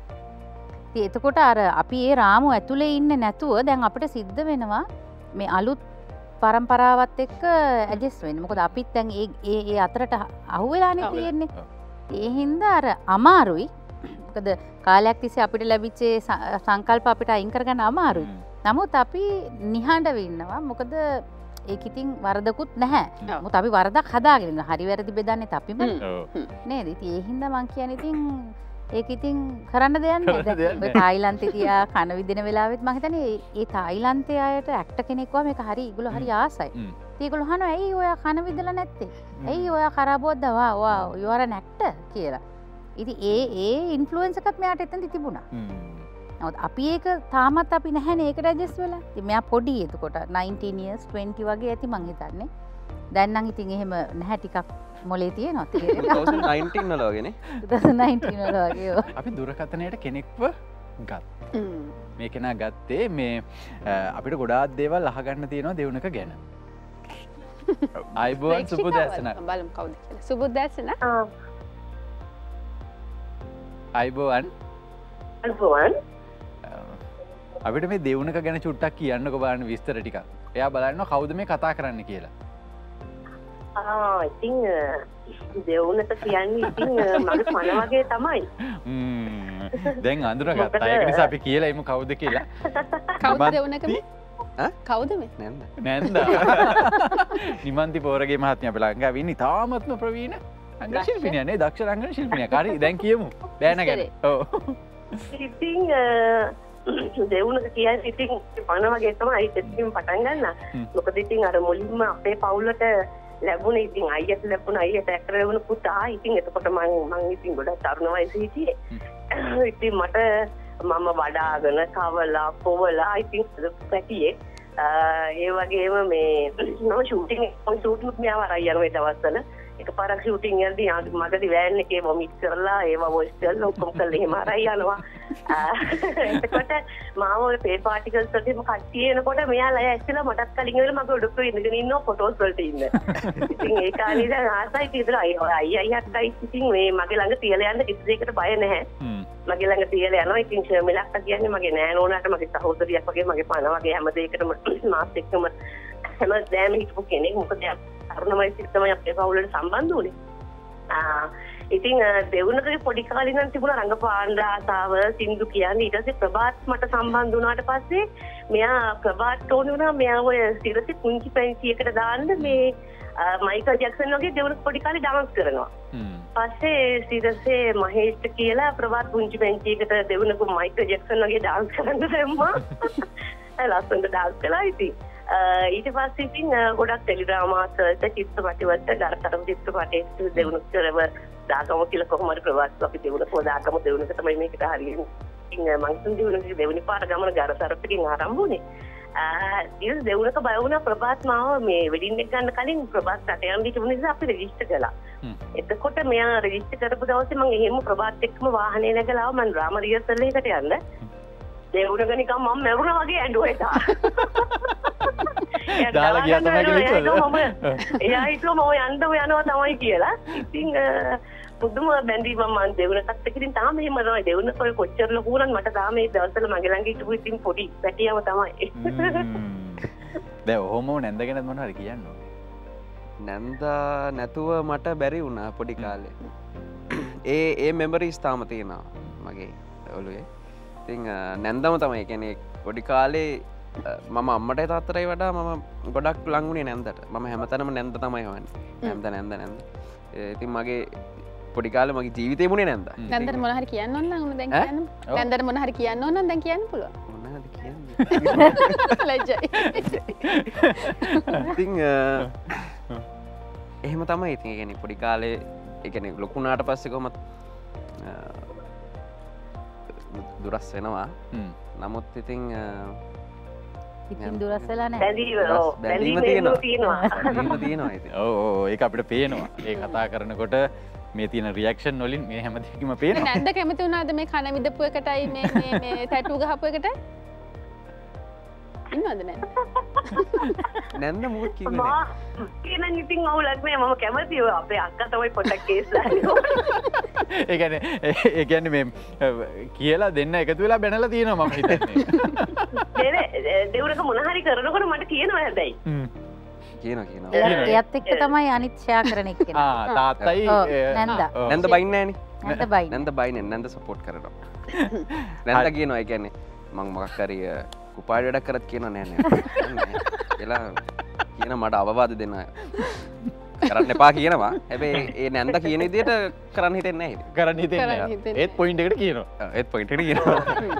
එතකොට අර අපි ඒ රාමු ඇතුළේ ඉන්න නැතුව දැන් අපිට සිද්ධ වෙනවා මේ අලුත් පරම්පරාවත් එක්ක ඇඩ්ජස්ට් වෙන්න. මොකද අපිත් දැන් ඒ ඒ ඒ අතරට අහුවෙලානේ තියෙන්නේ. ඒ හින්දා අර අමාරුයි. මොකද කාලයක් තිස්සේ අපිට ලැබිච්ච සංකල්ප අපිට අයින් කරගන්න අමාරුයි. නමුත් අපි නිහඬව ඉන්නවා. මොකද ඒක ඉතින් වරදකුත් නැහැ. මොකද අපි වරදක් හදාගෙන ඉන්නවා. හරි වැරදි බෙදන්නේ අපිම නේද? ඉතින් ඒ හින්දා මං කියන්නේ ඉතින් ඒක ඉතින් කරන්න දෙයක් නෑ. ඔය තායිලන්තේ තියා කන විදින වෙලාවෙත් මම හිතන්නේ ඒ තායිලන්තේ අයට ඇක්ටර් කෙනෙක් වවා මේක හරි ඒගොල්ලෝ හරි ආසයි. ඉතින් ඒගොල්ලෝ අහනවා ඇයි ඔයා කන විදලා නැත්තේ? ඇයි ඔයා කරබොද්දා වා වා you are an actor කියලා. ඉතින් ඒ ඒ ඉන්ෆ්ලුවන්ස් එකත් මෙයාට එතනදි තිබුණා. නමුත් අපි ඒක තාමත් අපි නැහැනේ ඒකට ඇඩ්ජස්ට් වෙලා. ඉතින් මෙයා පොඩි එතකොට nineteen years twenty වගේ ඇති මං හිතන්නේ. දැන් නම් ඉතින් එහෙම නැහැ ටිකක් මොලේ තියෙනවා twenty nineteen වල වගේනේ twenty nineteen වල වගේ අපි දුරකථනයට කෙනෙක්ව ගත් මේ කෙනා ගත්තේ මේ අපිට ගොඩාක් දේවල් අහගන්න තියෙනවා දෙවුනක ගැන. අයිබෝන් සුබුදැසන බලමු කවුද කියලා. සුබුදැසන අයිබෝන් අයිබෝන් අපිට මේ දෙවුනක ගැන චුට්ටක් කියන්නකෝ බලන්න විස්තර ටිකක්. එයා බලන්න කවුද මේ කතා කරන්න කියලා. ආ ඉතින් දෙවුනට කියන්නේ ඉතින් මගේ පණ වගේ තමයි. හ්ම් දැන් අඳුරගත්තා. ඒක නිසා අපි කියලා ඉමු කවුද කියලා. කවුද දෙවුනක මේ? ඈ කවුද මේ? නැන්ද. නැන්ද. නිමන්ති පෝරගේ මහත්මිය අපේ ළඟ ඉන්නේ තාමත්ම ප්‍රවීණ රංගන ශිල්පිනිය නේ දක්ෂ රංගන ශිල්පිනියක්. හරි දැන් කියමු. බෑන ගැන. ඔව්. ඉතින් දෙවුනක කියන්නේ ඉතින් පණ වගේ තමයි ඉතින් පටන් ගන්න. මොකද ඉතින් අර මුලින්ම අපේ පවුලට ලැබුණ ඉතින් අයියට ලැබුණ අයියට ඇක්ටර් ලැබුණ පුතා. ඉතින් එතකොට මම මම ඉතින් ගොඩක් තරුණ වයසේ හිටියේ. ඉතින් මට මම වඩාගෙන කවලා පොවලා ඉතින් පැටියේ ඒ වගේම මේ මම ෂූටින් එක ෂූටින් මෙයාව අරයි යන මේ දවස්වල එකපාරක් ෂූටින් යද්දී මගදී වෑන් එකේ වොමිට් කරලා ඒව වොයිස් කරලා ඔක්කොම කරලා එහෙම අරයි යනවා. එතකොට මාව ඔය පේ පාටිකල්ස් වලට එහෙම කට්ටිය එනකොට මෙයාලා ඇස්සලා මටත් කලින් වෙලා මගේ ඔඩොක්ක ඉඳගෙන ඉන්නවා ෆොටෝස් වලට ඉන්න. ඉතින් ඒ කාලේ දැන් ආසයි කියලා අයියා අයියා අක්කයි ඉතින් මේ මගේ ළඟ තියලා යන්න කිසි දෙයකට බය නැහැ. මගේ ළඟ තියලා යනවා. ඉතින් ෂර්මිලක්ක කියන්නේ මගේ නෑනෝනාට මගේ සහෝදරියක් වගේ මගේ පණ වගේ හැම දෙයකටම මාත් එක්කම හැමදාම හිටපු කෙනෙක්. මොකද තරුණ වයසේ තමයි අපේ පවුලට සම්බන්ධ වුණේ. ආ ඉතින් දෙවුනකගේ පොඩි කාලේ නම් තිබුණා රංගපාන ආසාව සින්දු කියන්නේ. ඊට පස්සේ ප්‍රභාත් මට සම්බන්ධ වුණාට පස්සේ මෙයා ප්‍රභාත් ඕන වුණා මෙයා ඔය සිරසි පුංචි පැන්සියකට දාන්න මේ මයිකල් ජැක්සන් වගේ දෙවුනක පොඩි කාලේ ඩාන්ස් කරනවා. පස්සේ සිරසේ මහේෂ් කියලා ප්‍රභාත් පුංචි පැන්සියකට දෙවුනක මයිකල් ජැක්සන් වගේ ඩාන්ස් කරන්න දැම්මා. ලස්සනට ඩාන්ස් කළා ඉතින්. ඊට පස්සේ ඉතින් ගොඩක් ටෙලිඩ්‍රාමාස් වලට චිත්‍රපටිවලට දරතරම් චිත්‍රපටයකට දෙවුණු කරව දාගම කියලා කොහොම හරි ප්‍රවාසයක් අපි දෙවුණ පොදාගම දෙවුණක තමයි මේකට හරියන්නේ. ඉතින් මං හිතන්නේ දෙවුණක දෙවෙනි පාර ගමන ගරතරපකින් ආරම්භ වුණේ. ඊට දෙවුණක බය වුණා ප්‍රභාත් මාව මේ වෙඩින් එක ගන්න කලින් ප්‍රභාත් රට යන්න තිබුණ නිසා අපි රෙජිස්ටර් කළා. එතකොට මෙයා රෙජිස්ටර් කරපු දවසේ මම එහෙම ප්‍රභාත් එක්කම වාහනේ නැගලා මම ඩ්‍රාමා රිහර්සල් එකකට යන්න. දෙවුණක නිකන් මම මැරුණා වගේ ඇඬුවා ඒක. දාලා ගියා තමයි කියලා මම එයා හිතුවා මම යන්න යනවා තමයි කියලා. ඉතින් පුදුම බැඳීමක් මම දෙවුණකත් එක්ක ඉතින් තාම එහෙම නෝ දෙවුණක ඔය කොච්චර ලොකු වුණත් මට තාම මේ දවස්වල මගේ ළඟ හිටපු ඉතින් පොඩි පැටියම තමයි. දැන් ඔහොම නැන්දගෙනත් මොනවද හරි කියන්න ඕනේ. නැන්දා නැතුව මට බැරි වුණා පොඩි කාලේ. ඒ ඒ මෙමරීස් තාම තියෙනවා මගේ ඔළුවේ. ඉතින් නැන්දම තමයි කියන්නේ පොඩි කාලේ මම අම්මට තාත්තරයි වඩා මම ගොඩක් ලංගුණේ නැන්දට. මම හැමතැනම නැන්ද තමයි හොයන්නේ. නැන්ද නැන්ද නැන්ද. ඉතින් මගේ පොඩි කාලේ මගේ ජීවිතේ මුනේ නැන්ද. නැන්දට මොන හරි කියන්න ඕන නම් දැන් කියන්න. නැන්දට මොන හරි කියන්න ඕන නම් දැන් කියන්න පුළුවන්. මොනවද කියන්නේ? ලැජ්ජයි. ඉතින් එහෙම තමයි ඉතින් ඒ කියන්නේ පොඩි කාලේ ඒ කියන්නේ ලොකු වුණාට පස්සේ කොහොමද දුරස් වෙනවා. නමුත් ඉතින් ඉතින් දුරස් වෙලා නැහැ. බැඳීම තියෙනවා. බැඳීම තියෙනවා ඉතින්. ඔව් ඔව් ඒක අපිට පේනවා. ඒ කතා කරනකොට මේ තියෙන රියැක්ෂන් වලින් මේ හැම දෙයක්ම පේනවා. නැන්ද කැමති වුණාද මේ කන විදපු එකටයි මේ මේ මේ ටැටු ගහපු එකට? ඉන්නවද නැන්ද? නැන්ද මොකක් කිව්වේ නැහැ. කියනන් ඉතින් අවුලක් නෑ මම කැමතියි ඔය අපේ අක්කා තමයි පොඩ්ඩක් කේස් දාන්නේ. ඒ කියන්නේ ඒ කියන්නේ මේ කියලා දෙන්න එකතු වෙලා බැනලා තියෙනවා මම හිතන්නේ. නේ දෙවුණක මොන හරි කරනකොට මට කියනවා හැබැයි. කියනවා කියනවා. එයත් එක්ක තමයි අනිත් ෂෙයා කරන එක්කෙනා. ආ තාත්තයි නැන්ද. නැන්ද බයින්නේ නැහනේ. නැන්ද බයින්නේ. නැන්ද බයින්නේ නැන්ද සපෝට් කරනවා. නැන්ද කියනවා ඒ කියන්නේ මම මොකක් හරි කුපාඩ වැඩක් කරත් කියනවා නෑ නෑ. එලා කියන මට අවවාද දෙන්න කරන්න එපා කියනවා. හැබැයි ඒ නැන්ද කියන විදිහට කරන්න හිතෙන්නේ නැහැ. කරන්න හිතෙන්නේ නැහැ. ඒත් පොයින්ට් එකට කියනවා. ඒත් පොයින්ට් එකට කියනවා.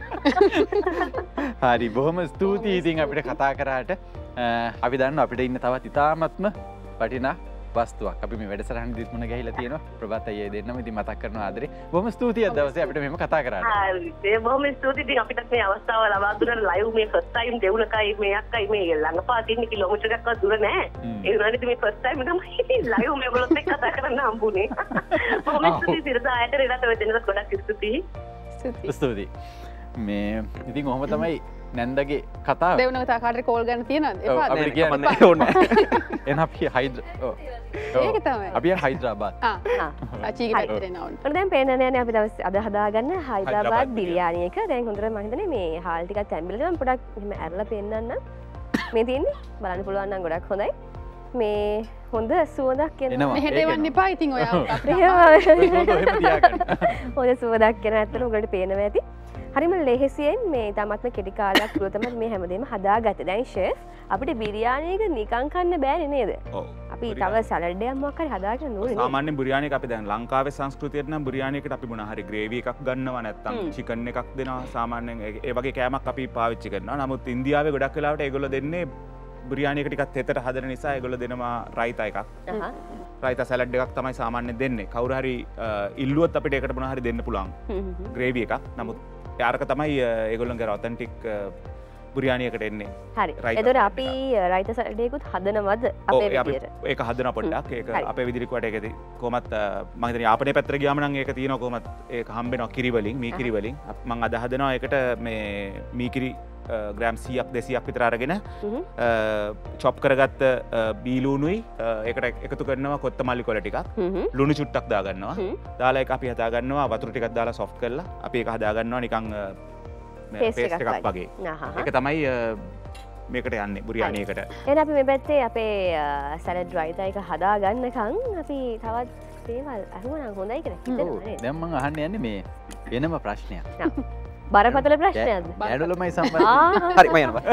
හරි බොහොම ස්තුතියි ඉතින් අපිට කතා කරාට. අපි දන්නවා අපිට ඉන්න තවත් ඉතාමත්ම වටිනා වස්තුවක් අපි මේ වැඩසටහනේදීත් මුණ ගැහිලා තියෙනවා. ප්‍රභාත් අයියේ දෙන්නම ඉතින් මතක් කරනවා ආදරේ. බොහොම ස්තුතියි අද දවසේ අපිට මෙහෙම කතා කරාට. හරි. ඒ බොහොම ස්තුතියි ඉතින් අපිට මේ අවස්ථාව ලබා දුන්න ලයිව් මේ ෆස්ට් ටයිම් දෙවුණකයි මේ අක්කයි මේ ළඟපාත ඉන්න කිලෝමීටර් එකක්වත් දුර නෑ. ඒ වුණාට ඉතින් මේ ෆස්ට් ටයිම් තමයි ලයිව් මේගොල්ලොත් එක්ක කතා කරන්න හම්බුනේ. බොහොම ස්තුතියි සිරදා අයට රෙලට වෙ දෙන්නත් ගොඩක් ස්තුතියි. ස්තුතියි. ස්තුතියි. මේ ඉතින් ඔහොම තමයි නැන්දගේ කතාව. දෙවුණක තා කාටරි කෝල් ගන්න තියනවද? එපා. අපිට කියන්න ඕනේ. එන අපි හයිඩ්‍ර ඒක තමයි. අපි යන හයිද්‍රාබාද්. ආ ආ. අචීගේ පැත්තට එනවා. ඔන්න දැන් පේන්න යන්නේ අපි දවස් අද හදාගන්න හයිද්‍රාබාද් බිරියානි එක. දැන් හොඳට මම හිතන්නේ මේ හාල් ටිකක් තැම්බිලා මම පොඩක් එහෙම ඇරලා පෙන්නන්න. මේ තියෙන්නේ බලන්න පුළුවන් නම් ගොඩක් හොඳයි. මේ හොඳ සුවඳක් එනවා. මෙහෙට එවන්න එපා ඉතින් ඔයා අපිට. හොඳ සුවඳක් එනවා ඇත්තටම ඔයගොල්ලෝ පේනවා ඇති. හරිම ලෙහෙසියෙන් මේ තමත්ම කෙටි කාලයක් තුළ තමයි මේ හැමදේම හදාගත්තේ. දැන් ෂෙෆ් අපිට බිරියානි එක නිකන් කන්න බෑනේ නේද? ඔව්. අපි තව සලාඩ් එකක් මොකක් හරි හදාගෙන නෝනේ. සාමාන්‍යයෙන් බිරියානි එක අපි දැන් ලංකාවේ සංස්කෘතියට නම් බිරියානි එකට අපි මොන හරි ග්‍රේවි එකක් ගන්නවා නැත්නම් චිකන් එකක් දෙනවා. සාමාන්‍යයෙන් ඒ වගේ කෑමක් අපි පාවිච්චි කරනවා. නමුත් ඉන්දියාවේ ගොඩක් වෙලාවට ඒගොල්ලෝ දෙන්නේ බිරියානි එක ටිකක් තෙතට හදන නිසා ඒගොල්ලෝ දෙනවා රයිතා එකක්. රයිතා සලාඩ් එකක් තමයි සාමාන්‍යයෙන් දෙන්නේ. කවුරු හරි ඉල්ලුවොත් අපිට ඒකට මොන හරි දෙන්න පුළුවන්. ග්‍රේවි එකක්. නමුත් යාරක තමයි ඒගොල්ලන්ගේ ඔතෙන්ටික් බුරියානියකට එන්නේ. හරි. එතකොට අපි රයිත සලාඩේකුත් හදනවද අපේ විදියට? ඒක හදන පොඩ්ඩක්. ඒක අපේ විදිහට කොට ඒකදී කොහමත් මම හිතන්නේ යාපනයේ පැත්තට ගියාම නම් ඒක තියෙනවා කොහමත් ඒක හම්බෙනවා කිරි වලින්, මී කිරි වලින්. මම අද හදනවා ඒකට මේ මී කිරි ග්‍රෑම් සීයක් දෙසීයක් විතර අරගෙන චොප් කරගත්ත බීලුණුයි ඒකට එකතු කරනවා කොත්තමල්ලි කොළ ටිකක්, ලුණු චුට්ටක් දාගන්නවා. දාලා ඒක අපි හදාගන්නවා වතුර ටිකක් දාලා සොෆ්ට් කරලා අපි ඒක හදාගන්නවා නිකන් පේස්ට් එකක් වගේ. ඒක තමයි මේකට යන්නේ බුරියානියකට. එහෙනම් අපි මේ පැත්තේ අපේ සලාඩ් රයිතා එක හදාගන්නකම් අපි තවත් දේවල් අහුවනම් හොඳයි කියලා හිතනවා නේද? දැන් මම අහන්න යන්නේ මේ වෙනම ප්‍රශ්නයක්. බරපතල ප්‍රශ්නයක්ද? ඇඩලොමයි සම්බන්ධ. හරි මම යනවා.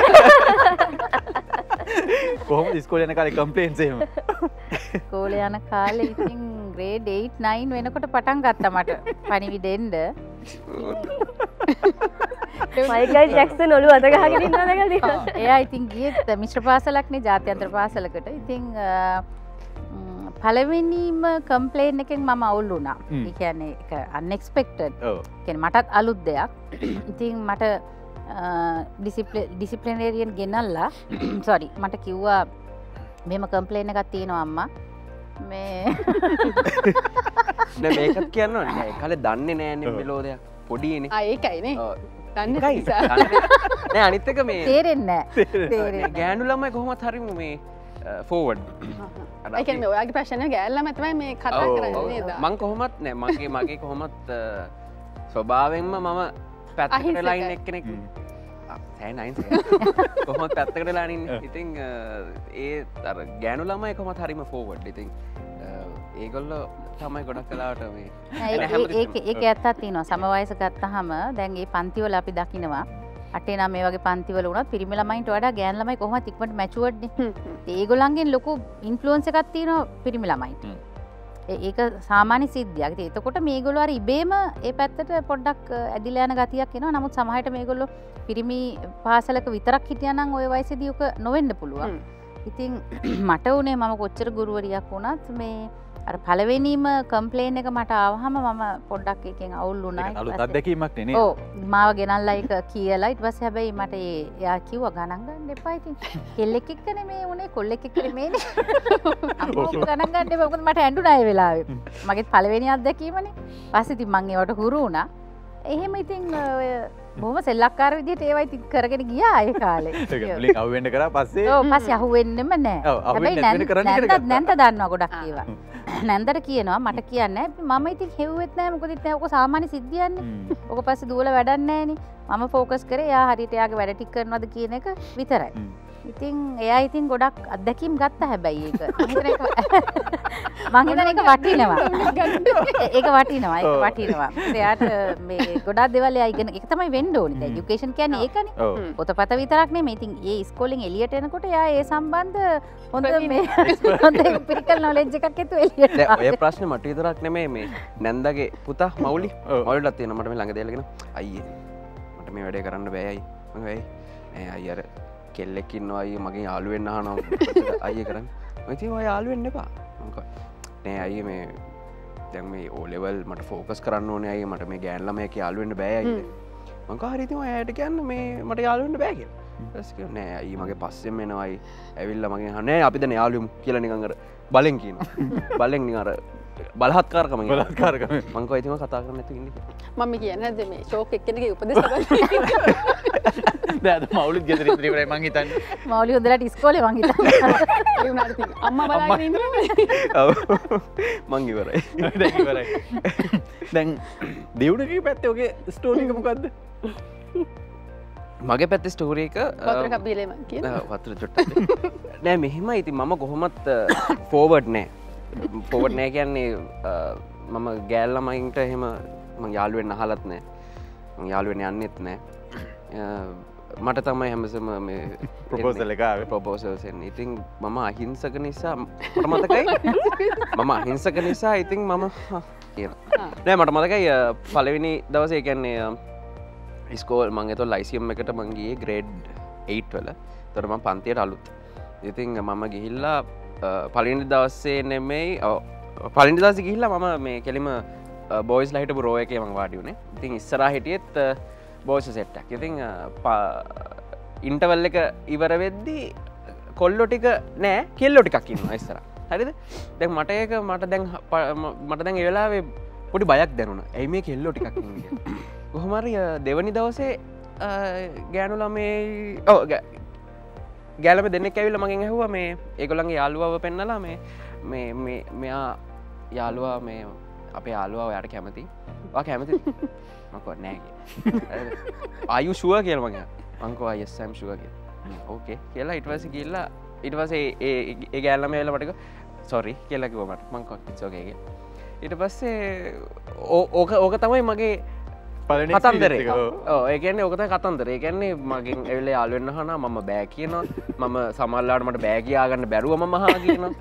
කොහොමද ඉස්කෝලේ යන කාලේ කම්ප්ලේන්ට්ස් එහෙම? ඉස්කෝලේ යන කාලේ ඉතින් ග්‍රේඩ් eight nine වෙනකොට පටන් ගත්තා මට පණිවිඩ එන්න. මයිකල් ජැක්සන් ඔලු අත ගහගෙන ඉන්නවද කියලා. එයා ඉතින් ගියෙත් මිශ්‍ර පාසලක්නේ ජාත්‍යන්තර පාසලකට. ඉතින් පළවෙනිම කම්ප්ලේන් එකෙන් මම අවුල් වුණා. ඒ කියන්නේ ඒක අන්එක්ස්පෙක්ටඩ්. ඔව්. කියන්නේ මටත් අලුත් දෙයක්. ඉතින් මට ඩිසිප්ලිනේරියන් ගෙනල්ලා සෝරි මට කිව්වා මෙහෙම කම්ප්ලේන් එකක් තියෙනවා අම්මා. මේ නෑ මේකත් කියන්න ඕනේ නෑ කලේ දන්නේ නෑනේ මෙලෝ දෙයක් පොඩිනේ. ආ ඒකයිනේ. දන්නේ නෑ අනිත් එක මේ තේරෙන්නේ නෑ. තේරෙන්නේ. ගෑනු ළමයි කොහොමත් හරිම මේ ෆෝවර්ඩ්. ඒ කියන්නේ ඔයාගේ ප්‍රශ්නේ ගෑනු ළමයි තමයි මේ කතා කරන්නේ නේද? මං කොහොමත් නෑ මගේ මගේ කොහොමත් ස්වභාවයෙන්ම මම පැත්තකට ලයින් එක්කෙනෙක්. සෑ නයින් කොහොමත් පැත්තකට ලානින් ඉතින් ඒ අර ගෑනු ළමයි කොහොමත් හරිම ෆෝවර්ඩ්. ඉතින් ඒගොල්ලෝ තමයි ගොඩක් කලාවට මේ ඒක ඒක ඇත්තක් තියෙනවා. සම වයස ගත්තාම දැන් මේ පන්තිවල අපි දකිනවා අටේ නම් මේ වගේ පන්තිවල වුණත් පිරිමි ළමයින්ට වඩා ගෑනු ළමයි කොහොමත් ඉක්මනට මැචුවර්ඩ් නේ. ඒගොල්ලන්ගෙන් ලොකු ඉන්ෆ්ලුවන්ස් එකක් තියෙනවා පිරිමි ළමයින්ට. ඒක සාමාන්‍ය සිද්ධියක්. ඉතින් එතකොට මේගොල්ලෝ අර ඉබේම ඒ පැත්තට පොඩ්ඩක් ඇදිලා යන ගතියක් එනවා. නමුත් සමහරට මේගොල්ලෝ පිරිමි පාසලක විතරක් හිටියා නම් ওই වයසේදී උක නොවෙන්න පුළුවන්. ඉතින් මට උනේ මම කොච්චර ගුරුවරියක් වුණත් මේ අර පළවෙනිම කම්ප්ලේන් එක මට ආවහම මම පොඩ්ඩක් එකෙන් අවුල් වුණා. ඒක අලුත් අත්දැකීමක් නේ. ඔව් මාව ගෙනල්ලා ඒක කියලා ඊට පස්සේ හැබැයි මට එයා කිව්වා ගණන් ගන්න එපා ඉතින්. කෙල්ලෙක් එක්ක නෙමේ උනේ කොල්ලෙක් එක්ක නෙමේනේ. අම්මෝ ගණන් ගන්න එපා මොකද මට ඇඬුණා ඒ වෙලාවේ. මගේත් පළවෙනි අත්දැකීමනේ. පස්සේ ඉතින් මං ඒවට හුරු වුණා. එහෙම ඉතින් ඔය බොහොම සෙල්ලක්කාර විදිහට ඒවා ඉතින් කරගෙන ගියා ඒ කාලේ. ඒක මුලින් අහුවෙන්න කරා පස්සේ ඔව් පස්සේ අහුවෙන්නෙම නෑ. හැබැයි නැන්ද නැන්ද දන්නවා ගොඩක් ඒවා. නැන්දට කියනවා මට කියන්නේ මම ඉතින් හෙව්වෙත් නෑ මොකද ඉතින් ඔක සාමාන්‍ය සිද්ධියන්නේ. ඔක පස්සේ දුවල වැඩක් නෑනේ. මම ෆෝකස් කරේ එයා හරියට එයාගේ වැඩ ටික කරනවද කියන එක විතරයි. ඉතින් එයා ඉතින් ගොඩක් අත්දැකීම් ගත්තා හැබැයි ඒක. මම හිතන එක වටිනවා. ඒක වටිනවා. ඒක වටිනවා. එයාට මේ ගොඩක් දේවල් එයා ඉගෙන ඒක තමයි වෙන්න ඕනේ. දැන් এডুকেෂන් කියන්නේ ඒකනේ. පොතපත විතරක් නෙමෙයි. ඉතින් ඒ ඉස්කෝලෙන් එළියට එනකොට එයා ඒ සම්බන්ධ හොඳ මේ හොඳ ඉම්පිරිකල් නොලෙජ් එකක් ඇතුව එළියට. දැන් ඔය ප්‍රශ්නේ මට විතරක් නෙමෙයි මේ නැන්දගේ පුතා මෞලි. මෞලිටත් තියෙනවා මට මේ ළඟ දෙයලගෙන අයියේ මට මේ වැඩේ කරන්න බෑ අයියේ. මම වෙයි. මේ අයියර කෙල්ලෙක් ඉන්නවා අයියේ මගෙන් යාළු වෙන්න අහනවා අයියේ කරන්නේ. මම ඉතින් ඔය යාළු වෙන්න එපා. මම කිව්වා නෑ අයියේ මේ දැන් මේ O level මට ફોකස් කරන්න ඕනේ අයියේ මට මේ ගෑනු ළමයෙක් යාළු වෙන්න බෑ අයියේ. මම කිව්වා හරි ඉතින් ඔයාට කියන්න මේ මට යාළු වෙන්න බෑ කියලා. ඊට පස්සේ නෑ අයියේ මගේ පස්සෙන් එනවා අයියේ. ඇවිල්ලා මගෙන් අහනවා නෑ අපි දැන් යාළු වෙමු කියලා නිකන් අර බලෙන් කියනවා. බලෙන් නිකන් අර බලහත්කාරකම බලහත්කාරකම මම කිව්වා ඉතින් කතා කරන්න නැතුව ඉන්න කියලා. මම කියන්නේ නැද්ද මේ ෂෝක් එක්කෙනෙක්ගේ උපදෙස් ගන්න. දැන් අද මෞලිත් ගෙදර ඉඳලා ඉවරයි මං හිතන්නේ. මෞලි හොඳට ඉස්කෝලේ මං හිතන්නේ. ඒ උනාට ඉතින් අම්මා බලාගෙන ඉන්නවා. ඔව් මං ඉවරයි. දැන් ඉවරයි. දැන් දියුණුගේ පැත්තේ ඔගේ ස්ටෝරි එක මොකද්ද? මගේ පැත්තේ ස්ටෝරි එක වතුර එකක් බීලා මං කියන්නේ. වතුර චුට්ටක්. නෑ මෙහෙම ඉතින් මම කොහොමත් ෆෝවර්ඩ් නෑ. ෆෝවර්ඩ් නෑ කියන්නේ මම ගෑල් ළමයින්ට එහෙම මං යාළු වෙන්න අහලත් නෑ. මං යාළු වෙන්න යන්නෙත් නෑ. මට තමයි හැමසම මේ ප්‍රොපෝසල් එක ආවේ. ප්‍රොපෝසල්ස් එන්නේ. ඉතින් මම අහිංසක නිසා මට මතකයි මම අහිංසක නිසා ඉතින් මම කියනවා. නෑ මට මතකයි පළවෙනි දවසේ කියන්නේ ඉස්කෝල් මං එතකොට ලයිසියම් එකට මං ගියේ ග්‍රේඩ් එයිට් වල. එතකොට මම පන්තියට අලුත්. ඉතින් මම ගිහිල්ලා පළවෙනි දවසේ නෙමෙයි පළවෙනි දවසේ ගිහිල්ලා මම මේ කෙලිම බොයිස්ලා හිටපු රෝ එකේ මං වාඩි වුණේ. ඉතින් ඉස්සරහා හිටියෙත් බෝස් සෙට් එකක්. ඉතින් ඉන්ටර්වල් එක ඉවර වෙද්දී කොල්ලෝ ටික නෑ කෙල්ලෝ ටිකක් ඉන්නවා ඉස්සරහා. හරිද? දැන් මට ඒක මට දැන් මට දැන් ඒ වෙලාවේ පොඩි බයක් දැනුණා. ඇයි මේ කෙල්ලෝ ටිකක් ඉන්නේ කියලා. කොහොම හරි දෙවනි දවසේ ගෑනු ළමයි ඔව් ගෑලම දෙන්නෙක් ඇවිල්ලා මගෙන් ඇහුවා මේ ඒගොල්ලන්ගේ යාළුවව පෙන්නලා මේ මේ මේ මෙයා යාළුවා මේ අපේ යාළුවා ඔයාට කැමති. ඔයා කැමතිද? මම කිව්වා නෑ කියලා. Are you sure කියලා මම කිව්වා. මම කිව්වා yes I'm sure කියලා. ඕකේ කියලා ඊට පස්සේ ගිහිල්ලා ඊට පස්සේ ඒ ඒ ගෑල්ලම ඇවිල්ලා මට කිව්වා sorry කියලා කිව්වා මට. මම කිව්වා it's okay කියලා. ඊට පස්සේ ඕක ඕක තමයි මගේ කතන්දරේ. ඔව් ඒ කියන්නේ ඕක තමයි කතන්දරේ. ඒ කියන්නේ මගෙන් ඇවිල්ලා යාළු වෙන්න අහනවා මම බෑ කියනවා. මම සමහරවිට මට බෑ කියා ගන්න බැරුව මම අහා කියනවා.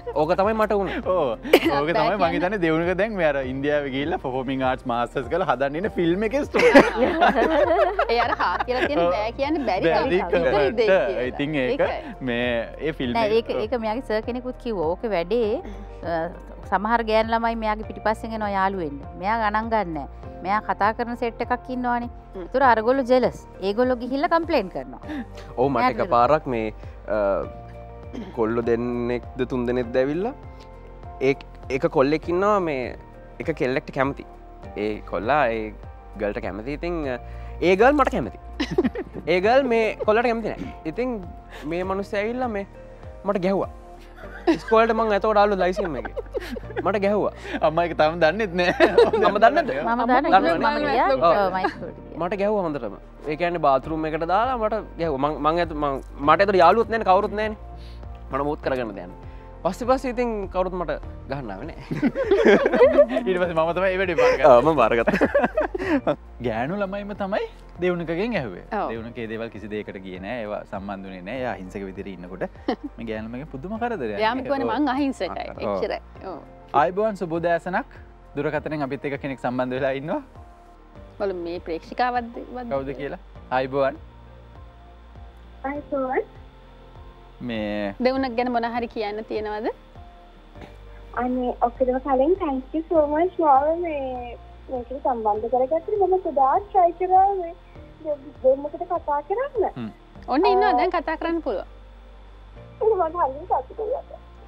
ඕක තමයි මට වුණේ. ඕ ඕක තමයි මං හිතන්නේ දෙවුණක දැන් මේ අර ඉන්දියාවේ ගිහිල්ලා performing arts masters කරලා හදන්න ඉන්න ෆිල්ම් එකේ ස්ටෝරි. ඒ අර හා කියලා තියෙන බෑ කියන්නේ බැරි කවුද? ඉතින් ඒක මේ ඒ ෆිල්ම් නෑ ඒක ඒක මෙයාගේ සර් කෙනෙකුත් කිව්වා. ඕකේ වැඩේ සමහර ගෑන් ළමයි මෙයාගේ පිටිපස්සෙන් එනවා යාළු වෙන්න. මෙයා ගණන් ගන්නෑ. මෙයා කතා කරන සෙට් එකක් ඉන්නවනේ. ඒතර අරගොල්ලෝ ජෙලස්. ඒගොල්ලෝ ගිහිල්ලා කම්ප්ලේන්ට් කරනවා. ඔව් මට එක පාරක් මේ කොල්ලෝ දෙන්නෙක්ද තුන් දෙනෙක්ද ඇවිල්ලා ඒ එක කොල්ලෙක් ඉන්නවා මේ එක කෙල්ලෙක්ට කැමති. ඒ කොල්ලා ඒ ගර්ල්ට කැමති. ඉතින් ඒ ගර්ල් මට කැමති. ඒ ගර්ල් මේ කොල්ලට කැමති නෑ. ඉතින් මේ මිනිස්සු ඇවිල්ලා මේ මට ගැහුවා. ඉස්කෝලේට මං එතකොට ආලු ලයිසියම් එකේ. මට ගැහුවා. අම්මා ඒක තාම දන්නෙත් නෑ. මම දන්නේද? මම දන්නවා මම ගියා මයි ස්කූල් ගියා. මට ගැහුවා හොඳටම. ඒ කියන්නේ බාත්රූම් එකට දාලා මට ගැහුවා. මං මං ඇත මං මට එතකොට යාළුවොත් නෑනේ කවුරුත් නෑනේ. මට මූත් කරගන්න දෙයක් නෑ. පස්සේ පස්සේ ඉතින් කවුරුත් මට ගහන්න ආවේ නෑ. ඊට පස්සේ මම තමයි ඒ වැඩේ බාරගත්තා. ඔව් මම බාරගත්තා. ගෑනු ළමයිම තමයි දෙවුණකගෙන් ඇහුවේ. දෙවුණකේ දේවල් කිසි දෙයකට ගියේ නෑ. ඒවා සම්බන්ධුනේ නෑ. එයා අහිංසක විදිහට ඉන්නකොට මේ ගෑනු ළමයිගේ පුදුම කරදරයක්. එයාම කියන්නේ මං අහිංසකයි. එච්චරයි. ඔව්. ආයිබෝන් සුබෝදෑසනක් දුරකථනෙන් අපිත් එක්ක කෙනෙක් සම්බන්ධ වෙලා ඉන්නවා. බලමු මේ ප්‍රේක්ෂිකාවක්ද කවුද කියලා. ආයිබෝන්. ආයිබෝන්. මේ දෙවුණක් ගැන මොන හරි කියන්න තියෙනවද? අනේ ඔක්කොම කලින් thank you so much මාව මේ මේකට සම්බන්ධ කරගත්තට මම ගොඩාක් try කරා මේ දෙන්නකට කතා කරන්න. ඔන්න ඉන්නවා දැන් කතා කරන්න පුළුවන්. මම හරියට සතුටුයි.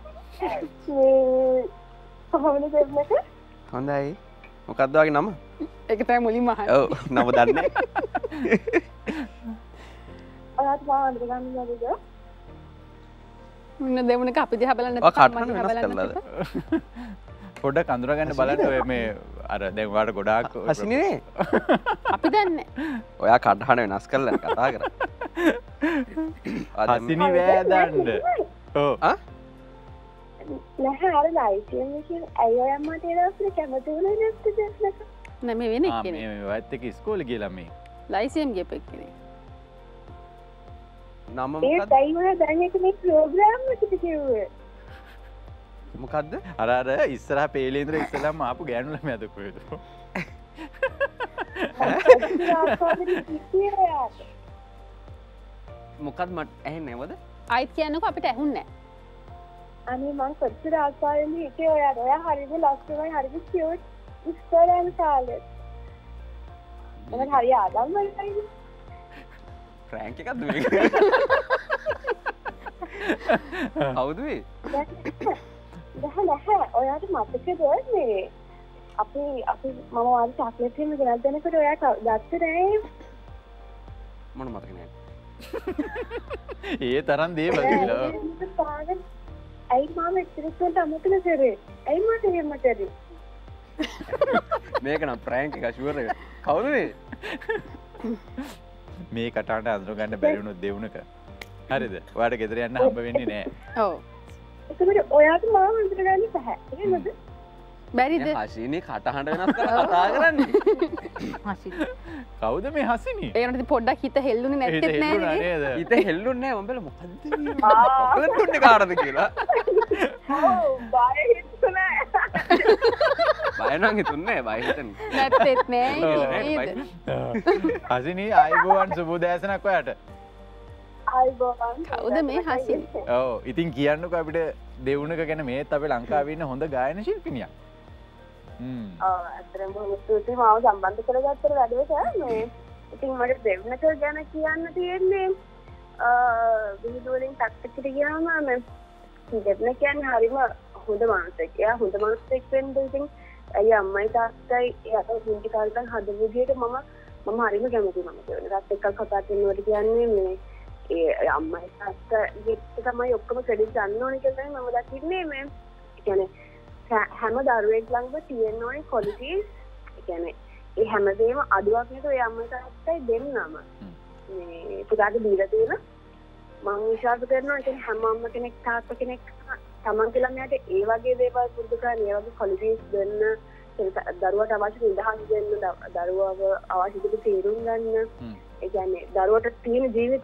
මේ කොහොමද දෙන්නක? හොඳයි. මොකක්ද වගේ නම? ඒක තමයි මුලින්ම අහන්නේ. ඔව් නම දන්නේ. ඔයාට මාව අඳුරගන්නවද? මුන්න දෙමුණක අපි දිහා බලන්න ඔය කටහඬ වෙනස් කළාද? පොඩ්ඩක් අඳුරගන්න බලන්න ඔය මේ අර දැන් ඔයාලට ගොඩාක් හසිනේ අපි දන්නේ. ඔයා කටහඬ වෙනස් කරලා කතා කරා. හසිනි වෑදන්න. ඔව්. ආ? නැහැ අර ලයිසියම් එකේ අය ඔයා මට ඒ දවස්වල කැමති වුණේ නැත්ද? නෑ මේ වෙන ආ එක්කනේ. මේ ඔයත් එක්ක ඉස්කෝලේ ගිහලා මේ. ලයිසියම් ගියපෙක් කෙනෙක්. නම ඒ මොකක්ද? තයි වල දැන් එක මේ ප්‍රෝග්‍රෑම් එකට කිව්වේ. මොකද්ද? අර අර ඉස්සරහා පේලේ ඉඳලා ඉස්සරහම ආපු ගෑනු ළමයාද කොහෙද? මොකක්ද මට ඇහෙන්නේ නැවද? ආයිත් කියන්නකෝ අපිට ඇහුන්නේ නෑ. අනේ මං කොච්චර ආසාවෙන්ද හිටියේ ඔයාට. ඔයා හරිද ලස්සනයි හරිද කියුට් ඉස්සරහම කාලේ. මම හරි ආදම් වෙලයි. ප්‍රෑන්ක් එකක්ද මේක? කවුද මේ? නැහැ නැහැ ඔයාට මතකද මේ අපි අපි මම ඔයාලට චොක්ලට් එකක් ගෙනත් දෙනකොට ඔයා ගත්තේ නෑ. මොන මතක නෑ. ඒ තරම් දේවල් කියලා. ඇයි මම එක්තරෙක්ට අමතක කරේ? ඇයි මට එහෙම කරේ? මේක නම් ප්‍රෑන්ක් එක ෂුවර් එක. කවුද මේ? මේ කටහඬ අඳුර ගන්න බැරි වුණොත් දෙවුණක. හරිද? ඔයාලට ගෙදර යන්න හම්බ වෙන්නේ නෑ. ඔව්. ඒකමද ඔයාට මාව අඳුරගන්න බෑ. එහෙමද? බැරිද? හසිනේ කටහඬ වෙනස් කරලා කතා කරන්නේ. හසිනේ. කවුද මේ හසිනි? ඒකට පොඩ්ඩක් හිත හෙල්ලුනේ නැත්තේ නෑ නේද? හිත හෙල්ලුන්නේ නෑ මම බැල මොකද්ද මේ? මොකද දුන්නේ කාටද කියලා. ඔව් බය හිතුනේ. බය නම් හිතුන්නේ බය හිතන්නේ. නැත්තේත් නෑ නේද? හසිනි ආයිබෝවන් සුබෝදෑසනක් ඔයාට. ආයිබෝවන්. කවුද මේ හසිනි? ඔව් ඉතින් කියන්නකෝ අපිට දෙවුණක ගැන මේත් අපේ ලංකාවේ ඉන්න හොඳ ගායන ශිල්පිනියක්. හ්ම්. ඔව් අතරම බොහොම ස්තුතියි මාව සම්බන්ධ කරගත්තට වැඩේට මේ ඉතින් මට දෙවුණක ගැන කියන්න තියෙන්නේ අ විහිදුවලින් ටක්ටකට ගියාම මේ දෙවුණ කියන්නේ හරිම හොඳ මානසික. එයා හොඳ මානසික වෙන්න ඉතින් අයියා අම්මයි තාත්තයි එයාට හින්දි කාලෙන් හදපු විදියට මම මම හරිම කැමතියි මම දෙවුණකට එක්ක කතා කරනකොට කියන්නේ මේ ඒ අම්මයි තාත්තගේ තමයි ඔක්කොම ක්‍රෙඩිට් ගන්න ඕනේ කියලා මම දකින්නේ මේ කියන්නේ හැම දරුවෙක් ළඟම තියෙන ඕනේ ක්වොලිටිස්. ඒ කියන්නේ ඒ හැමදේම අඩුවක් නේද ඔය අම්මයි තාත්තයි දෙන්නම. මේ පුතාට දීලා තියෙන මම විශ්වාස කරනවා ඒ හැම අම්ම කෙනෙක් තාත්තා කෙනෙක් තමන්ගේ ළමයාට ඒ වගේ දේවල් පුරුදු කරන්න ඒ වගේ ක්වොලිටිස් දෙන්න දරුවට අවශ්‍ය නිදහස් දෙන්න දරුවව අවශ්‍ය දේ තේරුම් ගන්න. ඒ කියන්නේ දරුවට තියෙන ජීවිතයක්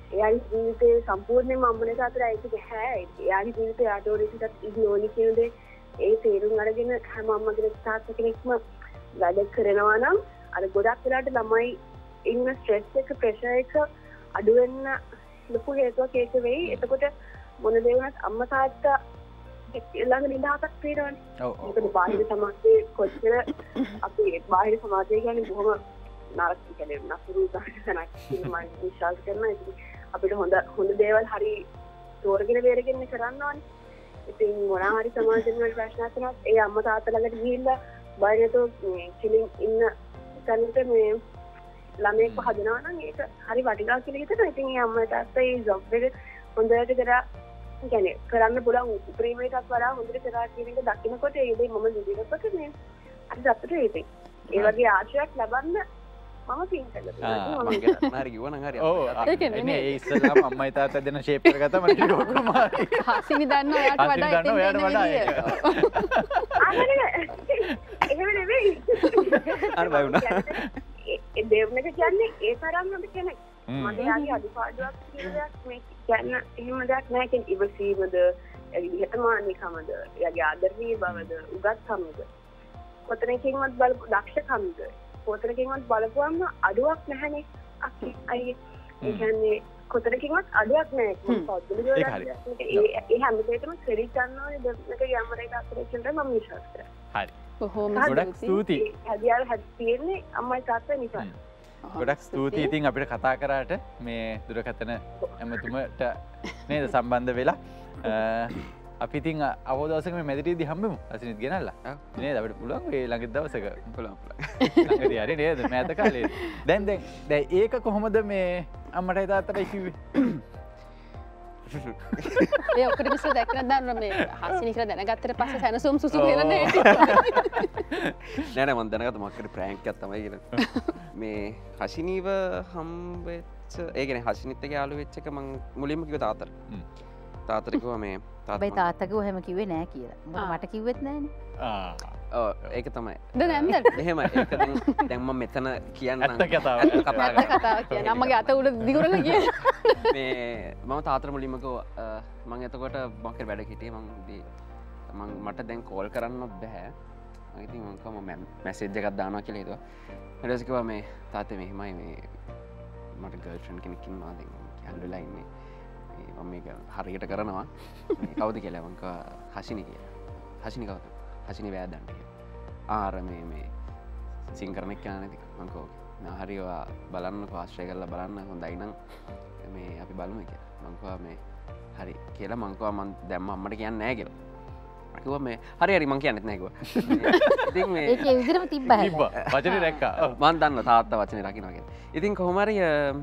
එයාගේ ජීවිතේ සම්පූර්ණයෙන්ම අම්මනේ තාත්තට අයිති නැහැ. එයාගේ ජීවිතේ ආටෝමැටිකව ඉන්නෝනි කියන දේ ඒ තේරුම් අරගෙන හැම අම්ම කෙනෙක් තාත්තා කෙනෙක්ම වැඩ කරනවා නම් අර ගොඩක් වෙලාවට ළමයි ඉන්න ස්ට්‍රෙස් එක ප්‍රෙෂර් එක අඩු වෙන්න ලොකු හේතුවක් ඒක වෙයි. එතකොට මොන දේ වුණත් අම්මා තාත්තා ළඟ නිදහසක් තියෙනවනේ. ඔව් ඔව්. මොකද බාහිර සමාජයේ කොච්චර අපි බාහිර සමාජය කියන්නේ බොහොම නරක කියන්නේ නපුරු ගන්නක් කියලා මම විශ්වාස කරනවා. අපිට හොඳ හොඳ දේවල් හරි තෝරගෙන බේරගෙන කරන්න ඕනේ. ඉතින් මොනවා හරි සමාජයෙන් වල ප්‍රශ්නයක් වුණත් ඒ අම්මා තාත්තා ළඟට ගිහිල්ලා බාහිරතෝ කිලින් ඉන්න තැනට මේ ළමයෙක් හදනවා නම් ඒක හරි වටිනවා කියලා හිතනවා. ඉතින් ඒ අම්මා තාත්තා ඒ ජොබ් එක හොඳට කරා කියන්නේ කරන්න පුළුවන් උපරිමයටත් වඩා හොඳට කරා කියන එක දකිනකොට ඒ දේ මම විඳිනකොට මේ අර සතුටු වෙයි. ඒ වගේ ආශ්‍රයක් ලබන්න මම පින් කළා. හරි කිව්ව නම් හරි. ඔව් එන්නේ ඒ ඉස්සෙල්ලාම අම්මයි තාත්තා දෙන ෂේප් එක ගත්තා මට ටික ඔක්කොම හරි. හසිනි දන්න ඔයාට වඩා හසිනි දන්න ඔයාට වඩා එහෙම නෙවෙයි. අර බය වුණා. ඒ දෙවනක කියන්නේ ඒ තරම් හොඳ කෙනෙක්. මගේ යාගේ අඩුපාඩුවක් කියලා මේ කියන්න එහෙම දෙයක් නැහැ. කියන්නේ ඉවසීමද, නිහතමානීකමද, එයාගේ ආදරණීය බවද, උගත්කමද, කොතනකින්වත් බලපු දක්ෂකමද, කොතනකින්වත් බලපුවම අඩුවක් නැහැනේ. අක්කි අයියේ. ඒ කියන්නේ කොතනකින්වත් අඩුවක් නැහැ. මොකද පොදුලේ ඒ ඒ හැම දෙයකම ක්‍රෙඩිට් ගන්න ඕනේ දෙන්නක යම්මරේට අතරේ කියලා මම විශ්වාස කරනවා. හරි. බොහොම ගොඩක් ස්තුතියි. හැදියාව හැදි තියෙන්නේ අම්මයි තාත්තයි නිසා. ගොඩක් ස්තුතියි. ඉතින් අපිට කතා කරාට මේ දුරකථන ඇමතුමට නේද සම්බන්ධ වෙලා අපි ඉතින් අවුව දවසක මේ මැදිරියේදී හම්බෙමු. අසිනිත් ගෙනල්ලා. නේද අපිට පුළුවන් ඒ ළඟ දවසක පුළුවන් පුළුවන්. ළඟදී හරි නේද මෑත කාලේ. දැන් දැන් දැන් ඒක කොහොමද මේ අම්මටයි තාත්තටයි කිව්වේ? ඒ ඔක්කොම ඉස්සර දැක්කම දන්නවා මේ හසිනි කියලා දැනගත්තට පස්සේ සැනසුම් සුසු කියලා නේ. නෑ නෑ මම දැනගත්තා මොකක් හරි ප්‍රෑන්ක් එකක් තමයි කියලා. මේ හසිනීව හම්බෙච්ච ඒ කියන්නේ හසිනිත් එක්ක යාළු වෙච්ච එක මම මුලින්ම කිව්වා තාත්තට. තාත්තට කිව්වා මේ හැබැයි තාත්තගේ ඔහෙම කිව්වේ නෑ කියලා. මොකද මට කිව්වෙත් නෑනේ. ආ ඔව් ඒක තමයි. දැන් නැන්ද? එහෙමයි. ඒක දැන් දැන් මම මෙතන කියන්නම්. ඇත්ත කතාව. ඇත්ත කතාව. ඇත්ත කතාව කියන්නේ අම්මගේ අත උඩ දිගුරලා කියන. මේ මම තාත්තට මුලින්ම කිව්වා මම එතකොට මොකක්ද වැඩ හිටියේ මම මම මට දැන් කෝල් කරන්නත් බෑ. මම ඉතින් මම කම මැසේජ් එකක් දානවා කියලා හිතුවා. ඊට පස්සේ කිව්වා මේ තාත්තේ මෙහෙමයි මේ මට ගර්ල්ෆ්‍රෙන්ඩ් කෙනෙක් ඉන්නවා දැන් යන්න වෙලා ඉන්නේ. මම මේක හරියට කරනවා. මේ කවුද කියලා මම කිව්වා හසිනි කියලා. හසිනි කවුද? හසිනි වෑදන්ට කියලා. ආර මේ මේ සිංකරණෙක් කියන නේද? මම කිව්වා හරි ඔයා බලන්නකෝ ආශ්‍රය කරලා බලන්න හොඳයි නම් මේ අපි බලමු කියලා. මං කිව්වා මේ හරි කියලා මං කිව්වා මං දැම්ම අම්මට කියන්නේ නැහැ කියලා. මං කිව්වා මේ හරි හරි මං කියන්නෙත් නැහැ කිව්වා. ඉතින් මේ ඒකේ විදිහටම තිබ්බා තිබ්බා. වචනේ දැක්කා. මං දන්නවා තාත්තා වචනේ රකින්නවා කියලා. ඉතින් කොහොම හරි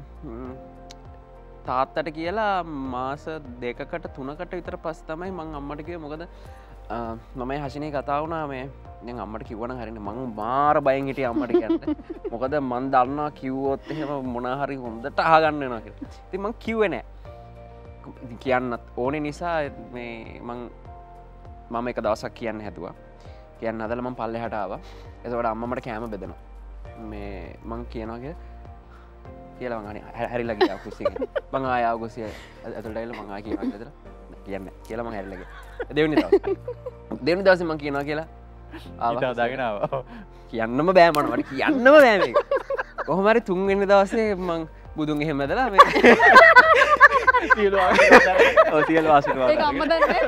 තාත්තට කියලා මාස දෙකකට තුනකට විතර පස්සේ තමයි මං අම්මට කිව්වේ මොකද මම හසිනේ කතා වුණා මේ දැන් අම්මට කිව්වනම් හරිනේ මං මාර බයෙන් හිටියේ අම්මට කියන්න. මොකද මං දන්නවා කිව්වොත් එහෙම මොනා හරි හොඳට අහගන්න වෙනවා කියලා. ඉතින් මං කිව්වේ නෑ. ඉතින් කියන්නත් ඕනේ නිසා මේ මං මම එක දවසක් කියන්න හැදුවා. කියන්න හදලා මං පල්ලෙහාට ආවා. එතකොට අම්මා මට කෑම බෙදනවා. මේ මං කියනවා කියලා කියලා මං අනේ හැරිලා ගියා කුස්සියෙන්. මං ආය ආව කුස්සිය ඇතුළට ඇවිල්ලා මං ආය කියනවා කියලා කියන්නේ කියලා මං හැරිලා ගියා. දෙවෙනි දවස්. දෙවෙනි දවසේ මං කියනවා කියලා ආවා. ඊට දාගෙන ආවා. කියන්නම බෑ මට මට කියන්නම බෑ මේක. කොහොම හරි තුන්වෙනි දවසේ මං බුදුන් එහෙම ඇදලා මේ සියලු ආශිර්වාද ඔව් සියලු ආශිර්වාද ඒක අම්ම දන්නේ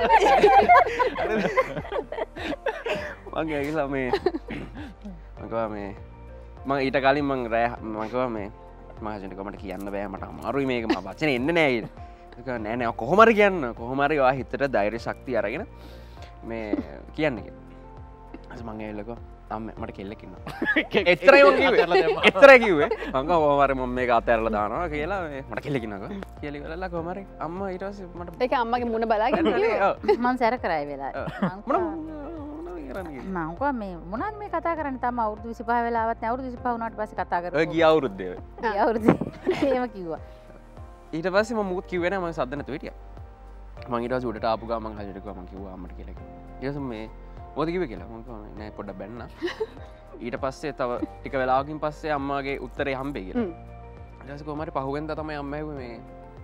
මං ගිහලා මේ මං කිව්වා මේ මං ඊට කලින් මං රෑ මං කිව්වා මේ මම හජන්ට කොමට කියන්න බෑ මට අමාරුයි මේක මම වචනේ එන්නේ නෑ ඊට. ඒක නෑ නෑ කොහොම හරි කියන්න කොහොම හරි ඔයා හිතට ධෛර්ය ශක්තිය අරගෙන මේ කියන්න කියලා. ඊට මං ඇවිල්ලා අම්ම මට කෙල්ලෙක් ඉන්නවා. එච්චරයි මං කිව්වේ. එච්චරයි කිව්වේ. මං ගා කොහොම හරි මම මේක අතහැරලා දානවා කියලා මට කෙල්ලෙක් ඉන්නවා. කියලා ඉවරලා කොහොම හරි අම්මා ඊට පස්සේ මට ඒක අම්මගේ මුණ බලාගෙන කිව්වා. මං සැර කරා ඒ වෙලාවේ. මොන මං කිව්වා මේ මොනවද මේ කතා කරන්නේ තාම අවුරුදු විසිපහ වෙලාවත් නෑ අවුරුදු විසිපහ වුණාට පස්සේ කතා කරා. ඔය ගිය අවුරුද්දේ ඔය. ගිය අවුරුද්දේ එහෙම කිව්වා. ඊට පස්සේ මම මුකුත් කිව්වේ නෑ මම සද්ද නැතුව හිටියා. මං ඊට පස්සේ උඩට ආපු ගමන් මං හජට කිව්වා මං කිව්වා අම්මට කියලා. ඊට පස්සේ මේ මොකද කිව්වේ කියලා මං කිව්වා නෑ පොඩ්ඩක් බැන්න. ඊට පස්සේ තව ටික වෙලාවකින් පස්සේ අම්මාගේ උත්තරේ හම්බෙයි කියලා. ඊට පස්සේ කොහොම හරි පහුවෙන්දා තමයි අම්මා ඇහුවේ මේ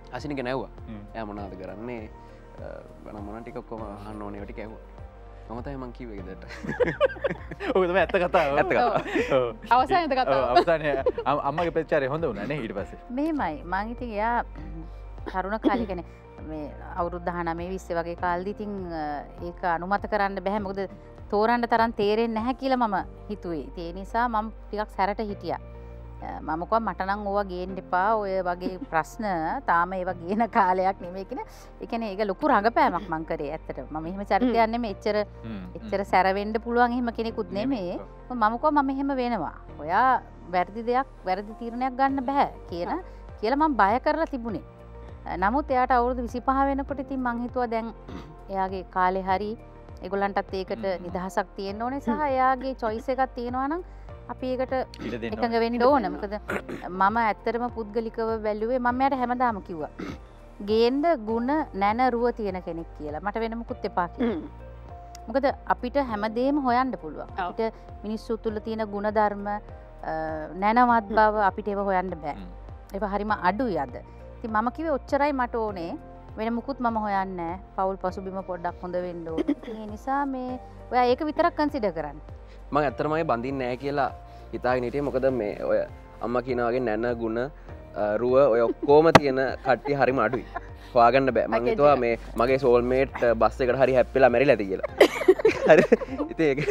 අසිනික නැව්වා එයා මොනාද කරන්නේ වන මොන ටිකක් කොම අහන්න ඕනේ ටික ඇහුවා මම තමයි මං කිව්වේ ගෙදරට ඔය තමයි ඇත්ත කතාව ඇත්ත කතාව අවසානයේ කතාව අවසානයේ අම්මගේ ප්‍රතිචාරය හොඳ වුණා නේ ඊට පස්සේ මෙහෙමයි මං ඉතින් එයා තරුණ කාලේ කියන්නේ මේ අවුරුදු දහනවය විස්ස වගේ කාලෙදි ඉතින් ඒක අනුමත කරන්න බෑ මොකද තෝරන්න තරම් තේරෙන්නේ නැහැ කියලා මම හිතුවේ. ඒ නිසා මම ටිකක් සැරට හිටියා. මම කිව්වා මට නම් ඕවා ගේන්න එපා. ඔය වගේ ප්‍රශ්න තාම ඒවා ගේන කාලයක් නෙමෙයි කියන. ඒ කියන්නේ ඒක ලොකු රඟපෑමක් මං කරේ ඇත්තට. මම එහෙම චරිතයක් නෙමෙයි. එච්චර එච්චර සැර වෙන්න පුළුවන් එහෙම කෙනෙකුත් නෙමෙයි. මම කිව්වා මම එහෙම වෙනවා. ඔයා වැරදි දෙයක් වැරදි තීරණයක් ගන්න බෑ කියන කියලා මම බය කරලා තිබුණේ. නමුත් එයාට අවුරුදු විසිපහ වෙනකොට ඉතින් මං හිතුවා දැන් එයාගේ කාලේ හරි ඒගොල්ලන්ටත් ඒකට නිදහසක් තියෙන්න ඕනේ සහ එයාගේ choice එකක් තියෙනවා නම් අපි ඒකට එකඟ වෙන්න ඕන. මොකද මම ඇත්තටම පුද්ගලිකව බැලුවේ මම එයාට හැමදාම කිව්වා. ගේන්න ಗುಣ නැන රුව තියෙන කෙනෙක් කියලා. මට වෙන මොකුත් එපා කියලා. මොකද අපිට හැමදේම හොයන්න පුළුවන්. අපිට මිනිස්සු තුල තියෙන ಗುಣ ධර්ම නැනවත් බව අපිට ඒව හොයන්න බෑ. ඒවා හරිම අඩුයි අද. ඉතින් මම කිව්වේ ඔච්චරයි මට ඕනේ. වෙන මුකුත් මම හොයන්නේ නැහැ. පෞල් පසුබිම පොඩ්ඩක් හොඳ වෙන්න ඕනේ. ඒ නිසා මේ ඔයා ඒක විතරක් කන්සිඩර් කරන්න. මම ඇත්තටම බඳින්නේ නැහැ කියලා හිතාගෙන හිටියේ මොකද මේ ඔය අම්මා කියන වගේ නැන ගුණ රුව ඔය ඔක්කොම තියෙන කට්ටිය හරිම අඩුයි. හොයාගන්න බෑ. මම හිතුවා මේ මගේ සෝල්මේට් බස් එකට හරි හැප්පිලා මැරිලා ඇති කියලා. හරි. ඉතින් ඒක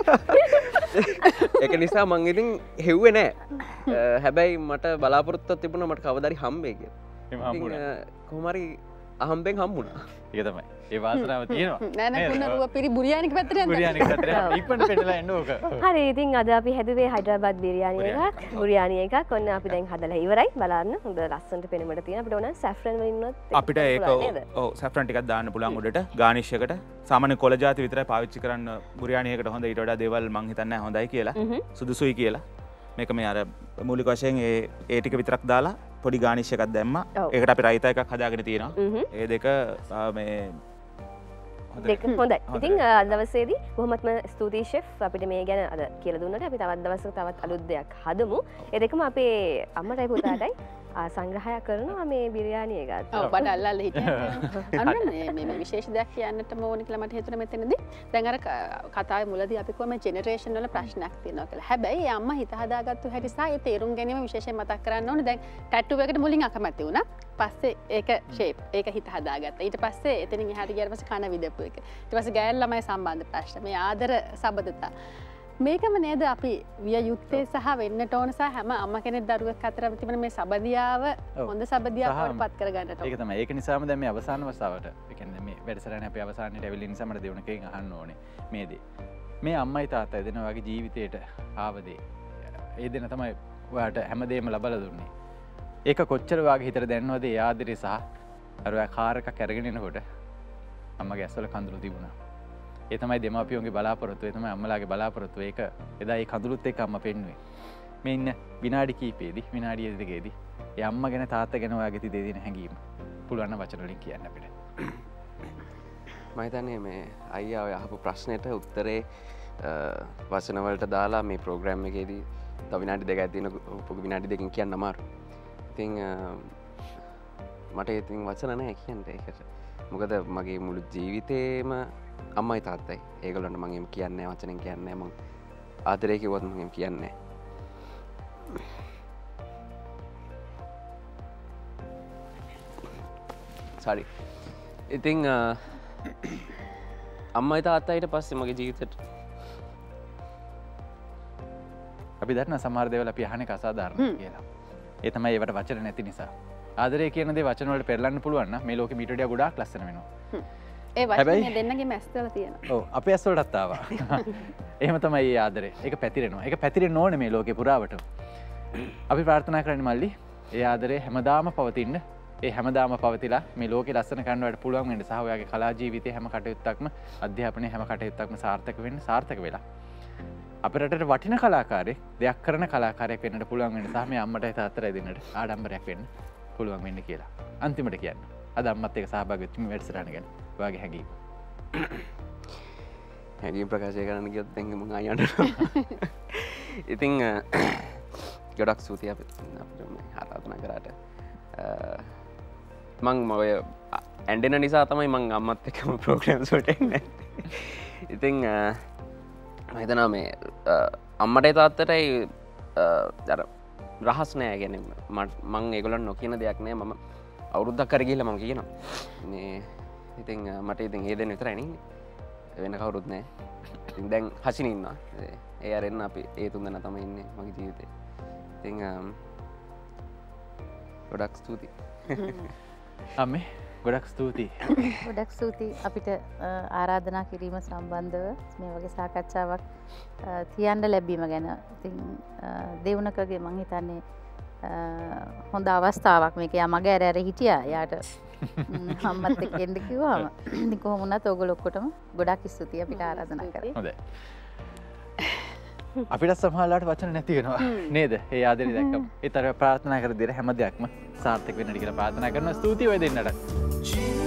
ඒක නිසා මං ඉතින් හෙව්වේ නැහැ. හැබැයි මට බලාපොරොත්තුවක් තිබුණා මට කවදාරි හම්බෙයි කියලා. එහෙම හම්බුණා. කොහොම හරි අහම්බෙන් හම්බුණා. ඒක තමයි. ඒ වාසනාව තියෙනවා. නෑ නෑ කුණරුව පිරි බුරියානික පැත්තට යන්න. බුරියානික පැත්තට ඉක්මනට පෙන්නලා එන්න ඕක. හරි ඉතින් අද අපි හැදුවේ හයිඩ්‍රබාද් බිරියානි එකක් බුරියානි එකක්. ඔන්න අපි දැන් හදලා ඉවරයි. බලන්න හොඳ ලස්සනට පෙනෙමට තියෙන අපිට ඕන සැෆ්‍රන් වලින් උනත් අපිට ඒක ඔව් සැෆ්‍රන් ටිකක් දාන්න පුළුවන් උඩට ගානිෂ් එකට. සාමාන්‍ය කොළ ಜಾති විතරයි පාවිච්චි කරන්න බුරියානි එකට හොඳ ඊට වඩා දේවල් මං හිතන්නේ හොඳයි කියලා. සුදුසුයි කියලා. මේක මේ අර මූලික වශයෙන් ඒ ඒ ටික විතරක් දාලා පොඩි ගානිෂ් එකක් දැම්මා. ඒකට අපි රයිතා එකක් හදාගෙන තියෙනවා. ඒ දෙක මේ දෙක හොඳයි. ඉතින් අද දවසේදී බොහොමත්ම ස්තුතියි ෂෙෆ් අපිට මේ ගැන අද කියලා දුන්නට. අපි තවත් දවසක තවත් අලුත් දෙයක් හදමු. ඒ දෙකම අපේ අම්මටයි පුතාටයි සංග්‍රහය කරනවා මේ බිරියානි එකත්. ඔව් බඩ අල්ලලා හිටියා. අන්න මේ මේ විශේෂ දෙයක් කියන්නටම ඕන කියලා මට හිතුණා මෙතනදී. දැන් අර කතාවේ මුලදී අපි කිව්වා මේ ජෙනරේෂන් වල ප්‍රශ්නයක් තියෙනවා කියලා. හැබැයි ඒ අම්මා හිත හදාගත්තු හැටි සහ ඒ තේරුම් ගැනීම විශේෂයෙන් මතක් කරන්න ඕනේ. දැන් ටැටු එකකට මුලින් අකමැති වුණා. පස්සේ ඒක ෂේප් ඒක හිත හදාගත්තා. ඊට පස්සේ එතනින් එහාට ගියාට පස්සේ කන විදපු එක. ඊට පස්සේ ගෑල් ළමයි සම්බන්ධ ප්‍රශ්න. මේ ආදර සබඳතා. මේකම නේද අපි විය යුත්තේ සහ වෙන්නට ඕන සහ හැම අම්මා කෙනෙක් දරුවෙක් අතර තිබෙන මේ සබදියාව හොඳ සබදියාවක් පත් කරගන්නට ඕන. ඒක තමයි. ඒක නිසාම දැන් මේ අවසාන වතාවට ඒ කියන්නේ මේ වැඩසටහනේ අපි අවසානයේ ඇවිල්ලා නිසා මට දෙවුණකෙන් අහන්න ඕනේ මේ දේ. මේ අම්මයි තාත්තයි දෙනා වගේ ජීවිතේට ආව දේ. ඒ දෙන තමයි ඔයාට හැමදේම ලබලා දුන්නේ. ඒක කොච්චර වාගේ හිතට දැනනවද ඒ ආදරේ සහ අර ඔයා කාර් එකක් අරගෙන එනකොට අම්මගේ ඇස්වල කඳුළු තිබුණා. ඒ තමයි දෙමාපියන්ගේ බලාපොරොත්තුව. ඒ තමයි අම්මලාගේ බලාපොරොත්තුව. ඒක එදා ඒ කඳුළුත් එක්ක අම්මා පෙන්නුවේ. මේ ඉන්න විනාඩි කිහිපෙදී විනාඩිය දෙකේදී ඒ අම්මා ගැන තාත්තා ගැන ඔයාගේ තිය දෙන හැඟීම පුළුවන් නම් වචන වලින් කියන්න අපිට. මම හිතන්නේ මේ අයියා ඔය අහපු ප්‍රශ්නෙට උත්තරේ වචන වලට දාලා මේ ප්‍රෝග්‍රෑම් එකේදී තව විනාඩි දෙකක් තියෙන පොඩි විනාඩි දෙකකින් කියන්න අමාරුයි. ඉතින් මට ඉතින් වචන නැහැ කියන්න ඒකට. මොකද මගේ මුළු ජීවිතේම අම්මයි තාත්තයි. ඒගොල්ලන්ට මම එහෙම කියන්නේ නැහැ වචනෙන් කියන්නේ නැහැ. මම ආදරේ කිව්වොත් මම එහෙම කියන්නේ නැහැ. sorry. ඉතින් අම්මයි තාත්තයිට පස්සේ මගේ ජීවිතේට අපි දන්නා සමහර දේවල් අපි අහන්නේ අසාධාරණ කියලා. ඒ තමයි ඒවට වචන නැති නිසා. ආදරේ කියන දේ වචන වලට පෙරලන්න පුළුවන් නම් මේ ලෝකෙ මීට වඩා ගොඩාක් ලස්සන වෙනවා. ඒ වචනේ දෙන්නගේ මැස්තල තියෙනවා. ඔව් අපේ ඇස් වලටත් ආවා. එහෙම තමයි මේ ආදරේ. ඒක පැතිරෙනවා. ඒක පැතිරෙන්න ඕනේ මේ ලෝකේ පුරාවට. අපි ප්‍රාර්ථනා කරන්නේ මල්ලි ඒ ආදරේ හැමදාම පවතින්න. ඒ හැමදාම පවතිලා මේ ලෝකේ ලස්සන කරන්නවට පුළුවන් වෙන්න සහ ඔයාගේ කලා ජීවිතයේ හැම කටයුත්තක්ම අධ්‍යාපනයේ හැම කටයුත්තක්ම සාර්ථක වෙන්න සාර්ථක වෙලා. අපේ රටට වටින කලාකාරයෙක් දෙයක් කරන කලාකාරයෙක් වෙන්නට පුළුවන් වෙන්න සහ මේ අම්මටයි තාත්තටයි දෙන්නට ආඩම්බරයක් වෙන්න පුළුවන් වෙන්න කියලා. අන්තිමට කියන්න. අද අම්මත් එක්ක සහභාගී වෙච්ච මේ වැඩසටහන ගැන ඔයාගේ හැඟීම්. හැඟීම් ප්‍රකාශය කරන්න ගියොත් දැන් මම ආයන්න. ඉතින් ගොඩක් ස්තුතියි අපිට ආරාධනා කරාට. මං මොය ඇන්ඩෙන නිසා තමයි මං අම්මත් එකම ප්‍රෝග්‍රම් සට ඉතිං හිතනා මේ අම්මට තාත්තටයි දර රහස් නෑ ගැන මං ඒගොලන් නොකියන දෙයක් නෑ මම අවුරුද්දක් කර ගිහිල්ලා මම කියනවා මේ ඉතින් මට ඉතින් ඒ දෙන්න විතරයි නේ වෙන කවුරුත් නෑ ඉතින් දැන් හසින ඉන්නවා ඒ අරෙන්න අපි ඒ තුන් දෙනා තමයි ඉන්නේ මගේ ජීවිතේ ඉතින් ගොඩක් ස්තුතියි අම්මේ ගොඩක් ස්තුතියි ගොඩක් ස්තුතියි අපිට ආරාධනා කිරීම සම්බන්ධව මේ වගේ සාකච්ඡාවක් තියන්න ලැබීම ගැන ඉතින් දෙවුණකගේ මං හිතන්නේ හොඳ අවස්ථාවක් මේක යා මගේ ඇර ඇර හිටියා යාට අම්මත් එක්ක එන්න කිව්වම ඉතින් කොහොම වුණත් ඔයගොල්ලෝ ඔක්කොටම ගොඩක් ස්තුතියි අපිට ආරාධනා කරා හොඳයි අපිට සමහරලාට වචන නැති වෙනවා නේද ඒ ආදරේ දැක්කම ඒතර ප්‍රාර්ථනා කර දෙර හැම දෙයක්ම සාර්ථක වෙන්නට කියලා ප්‍රාර්ථනා කරනවා ස්තුතියි ඔය දෙන්නට